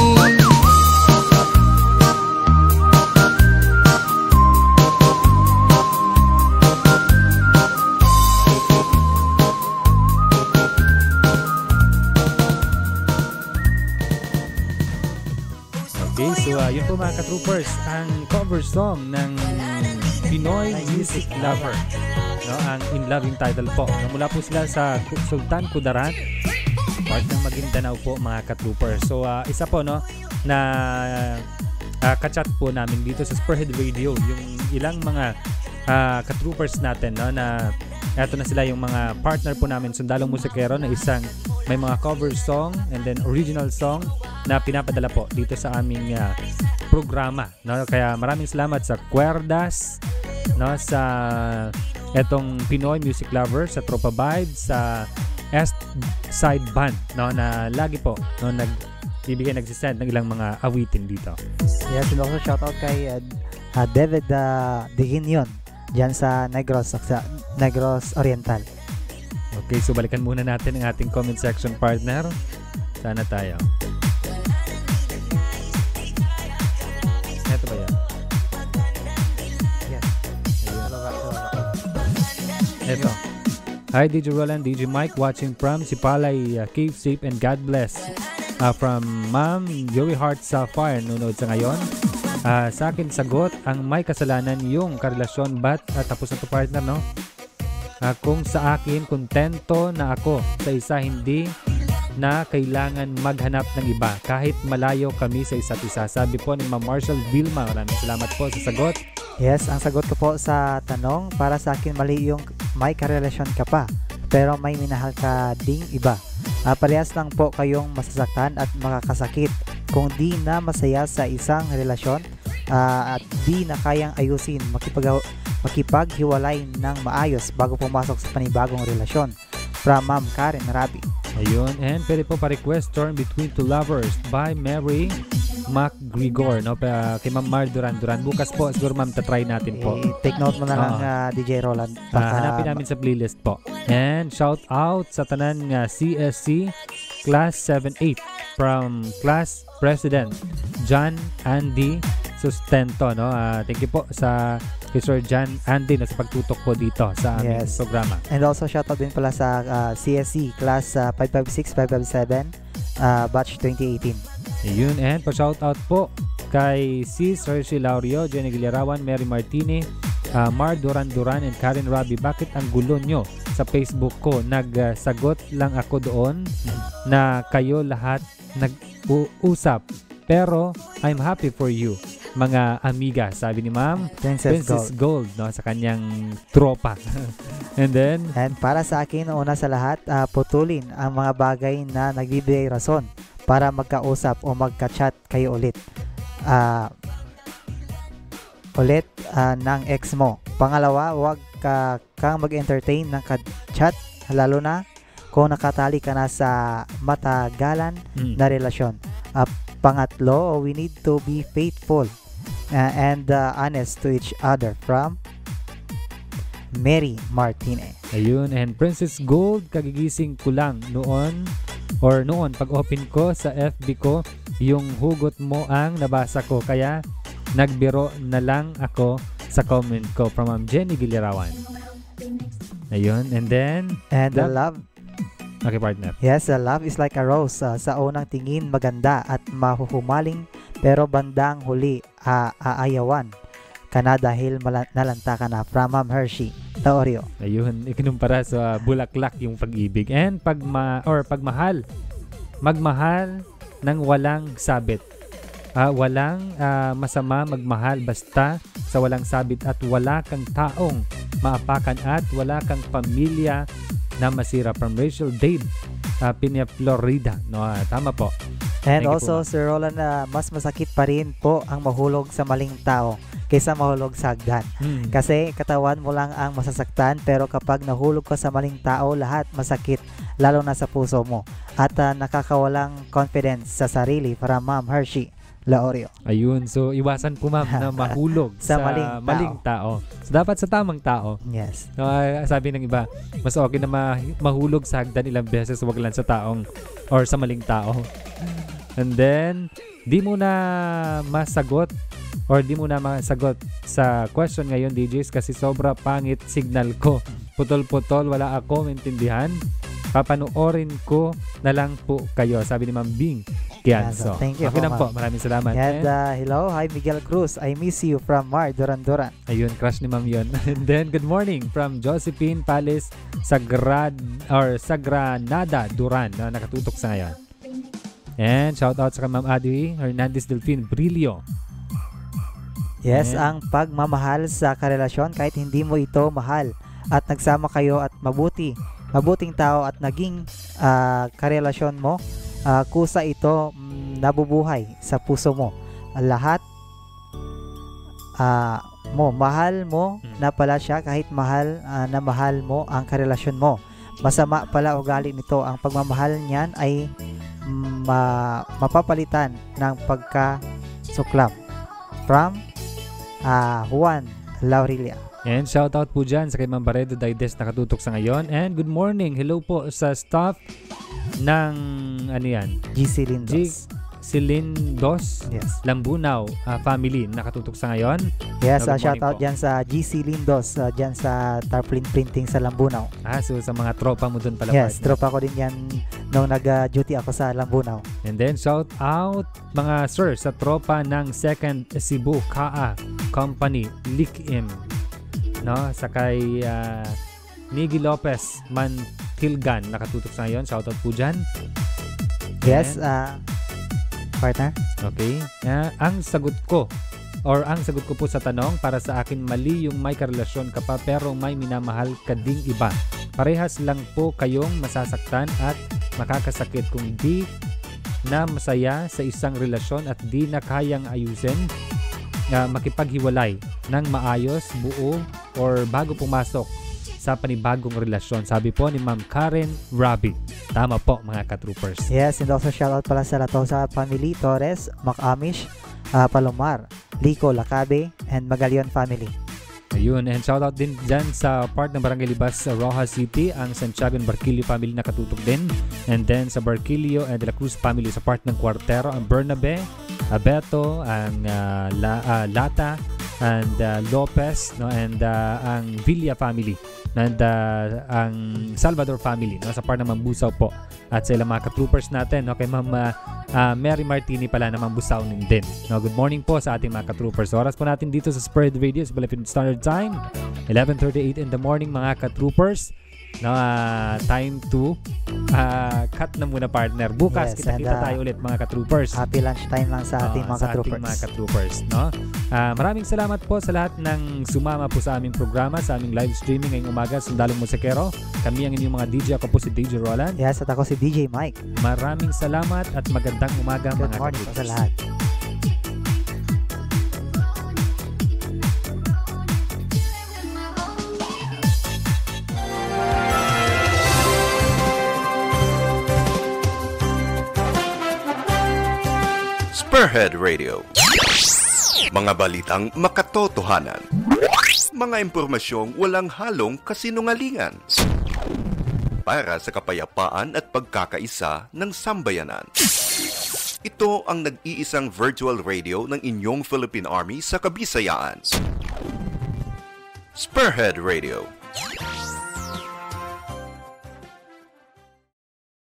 Okay, so yun po mga ka-troopers, ang cover song ng Pinoy Music Lover, no, ang In Love yung title po, no, mula po sila sa Sultan Kudarat part ng Maguindanao po mga ka-troopers. So isa po no na ka-chat po namin dito sa Spearhead Radio yung ilang mga ka-troopers natin no na eto na sila yung mga partner po namin Sundalong Musikero na isang may mga cover song and then original song na pinapadala po dito sa aming programa no. Kaya maraming salamat sa Cuerdas no, sa etong Pinoy Music Lovers, sa Tropa Vibes, sa East Side Band no, na lagi po no, nagsisend ng ilang mga awitin dito. Yes, and also shoutout kay David Diginyon dyan sa Negros Oriental. Okay, so balikan muna natin ang ating comment section partner. Sana tayo. Ito ba yan? Yes. Ito. Hi DJ Roland, DJ Mike watching from Sipalay, Cave Safe and God bless. From Ma'am Joey Heart Sapphire, nunod sa ngayon. Sa akin sagot, ang may kasalanan yung karelasyon, but tapos na to partner no? Kung sa akin, kontento na ako sa isa, hindi na kailangan maghanap ng iba kahit malayo kami sa isa't isa. Sabi po ni Ma'am Marshall Vilma. Maraming salamat po sa sagot. Yes, ang sagot ko po sa tanong, para sa akin mali yung may karelasyon ka pa pero may minahal ka ding iba. Parehas lang po kayong masasaktan at makakasakit kung di na masaya sa isang relasyon at di na kayang ayusin, makipaghiwalay ng maayos bago pumasok sa panibagong relasyon. From Ma'am Karen Rabi. Ayun, and pwede po pa-request Storm Between Two Lovers by Mary MacGregor no? Kay Ma'am Mar Duran. Bukas po, siguro ma'am, tatry natin po. Take note mo na lang DJ Roland. Hanapin namin sa playlist po. And shout out sa tanan CSC Class 7-8 from Class President John Andy Sustento no. Thank you po sa kay Sir John Andy na sa pagtutok po dito sa aming programa. And also shoutout din pala sa CSC Class 556-557 Batch 2018. Ayun, and pa-shoutout po kay si Sergi Laurio, Jenny Gilarawan, Mary Martini, Mar Duran, and Karen Rabi. Bakit ang gulo nyo sa Facebook ko? Nagsagot lang ako doon na kayo lahat nag-uusap. Pero I'm happy for you, mga amiga, sabi ni Ma'am Princess Gold no, sa kanyang tropa. And para sa akin, una sa lahat, putulin ang mga bagay na nagbibigay rason para magkausap o magka-chat kayo ulit ng ex mo. Pangalawa, huwag kang mag-entertain ng ka-chat, lalo na kung nakatali ka na sa matagalan na relasyon. Pangatlo, we need to be faithful and honest to each other. From Mary Martinez. Ayun, and Princess Gold, kagigising ko lang noon pag open ko sa FB ko, yung hugot mo ang nabasa ko, kaya nagbiro na lang ako sa comment ko. From Ma'am Jenny Gilarawan. Ayun, and the love. Okay, partner. Yes, love is like a rose. Sa unang tingin maganda at mahuhumaling, pero bandang huli aayawan ka na dahil nalanta ka na. From Ma'am Hershey Taorio. Ayun, ikinumpara sa bulaklak yung pag-ibig. And magmahal ng walang sabit. Walang masama magmahal basta sa walang sabit at wala kang taong maapakan at wala kang pamilya na masira. From Rachel Dade, Pinya, Florida. No, tama po. And also, Sir Roland, mas masakit pa rin po ang mahulog sa maling tao kaysa mahulog sa hagdan. Kasi katawan mo lang ang masasaktan, pero kapag nahulog ka sa maling tao, lahat masakit, lalo na sa puso mo. At nakakawalang confidence sa sarili. Para Ma'am Hershey Laorio. Ayun, so iwasan po ma'am na mahulog sa maling tao. So dapat sa tamang tao. Yes. So, sabi ng iba, mas okay na mahulog sa hagdan ilang beses, wag lang sa taong or sa maling tao. And then, di mo na masagot sa question ngayon, DJs, kasi sobra pangit signal ko. Putol-putol, wala ako maintindihan. Papanoorin ko na lang po kayo, sabi ni Ma'am Bing Quianzo. Thank you Okay lang po. Maraming salamat. And hello, hi Miguel Cruz. I miss you from Mar, Duran. Ayun, crush ni Ma'am yun. And then, good morning from Josephine Palis Sagranada, Duran, na nakatutok sa ngayon. And shout out sa Ma'am Adi Hernandez Delfin Brillo. Yes, ang pagmamahal sa karelasyon kahit hindi mo ito mahal at nagsama kayo at mabuting tao at naging karelasyon mo, kusa ito nabubuhay sa puso mo. Lahat mahal mo na pala siya kahit mahal na mahal mo ang karelasyon mo. Masama pala ugali nito. Ang pagmamahal niyan ay mapapalitan ng pagkasuklap. From Juan Laurilia. And shout out po dyan sa kay Ma'am Baredo Daides nakatutok sa ngayon. And good morning. Hello po sa staff ng GC Lindos. Lindos, yes. Lambunaw family nakatutok sa ngayon. Yes, shout out dyan sa GC Lindos, dyan sa Tarpaulin Printing sa Lambunaw. So sa mga tropa mo dun pala. Yes, tropa ko din yan nung nag-duty ako sa Lambunaw. And then shout out mga sir sa tropa ng Second Cebu Kaa Company, Likim. No, sa kay Niggy Lopez Mantilgan nakatutok sa ngayon. Shout out po dyan. Yes, partner. Okay. Ang sagot ko po sa tanong, para sa akin mali yung may karelasyon ka pa pero may minamahal ka ding iba. Parehas lang po kayong masasaktan at makakasakit kung di na masaya sa isang relasyon at di na kayang ayusin, makipaghiwalay ng maayos, buo or bago pumasok sa panibagong relasyon. Sabi po ni Ma'am Karen Rabi. Tama po mga ka-troopers. Yes, and also shoutout pala sa Latosa family, Torres, Macamish, Palomar, Lico, Lacabe, and Magalion family. Ayun, and shoutout din dyan sa part ng Barangay Libas sa Rojas City, ang Santiago and Barquillo family nakatutok din. And then sa Barquillo and De La Cruz family sa part ng Cuartero, ang Bernabe, Abeto, ang Lata, and Lopez, no, and ang Villa family, and ang Salvador family, no, sa part ng Mambusaw po, at sa ilang mga ka-troopers natin, no, kay Ma'am Mary Martini pala na Mambusaw din. No, good morning po sa ating mga ka-troopers. Oras po natin dito sa Spread Radio sa Philippine Standard Time, 11:38 in the morning mga ka-troopers. No, time to cut na muna, partner. Bukas kita-kita tayo ulit mga ka-troopers. Happy lunch time lang sa ating mga ka-troopers. No? Maraming salamat po sa lahat ng sumama po sa aming programa, sa aming live streaming ngayong umaga. Sundalong Musikero. Kami ang inyong mga DJ. Ako po si DJ Roland. Yes, at ako si DJ Mike. Maraming salamat at magandang umaga mga ka-troopers. Po sa lahat. Spearhead Radio. Mga balitang makatotohanan. Mga impormasyong walang halong kasinungalingan. Para sa kapayapaan at pagkakaisa ng sambayanan. Ito ang nag-iisang virtual radio ng inyong Philippine Army sa Kabisayaan. Spearhead Radio.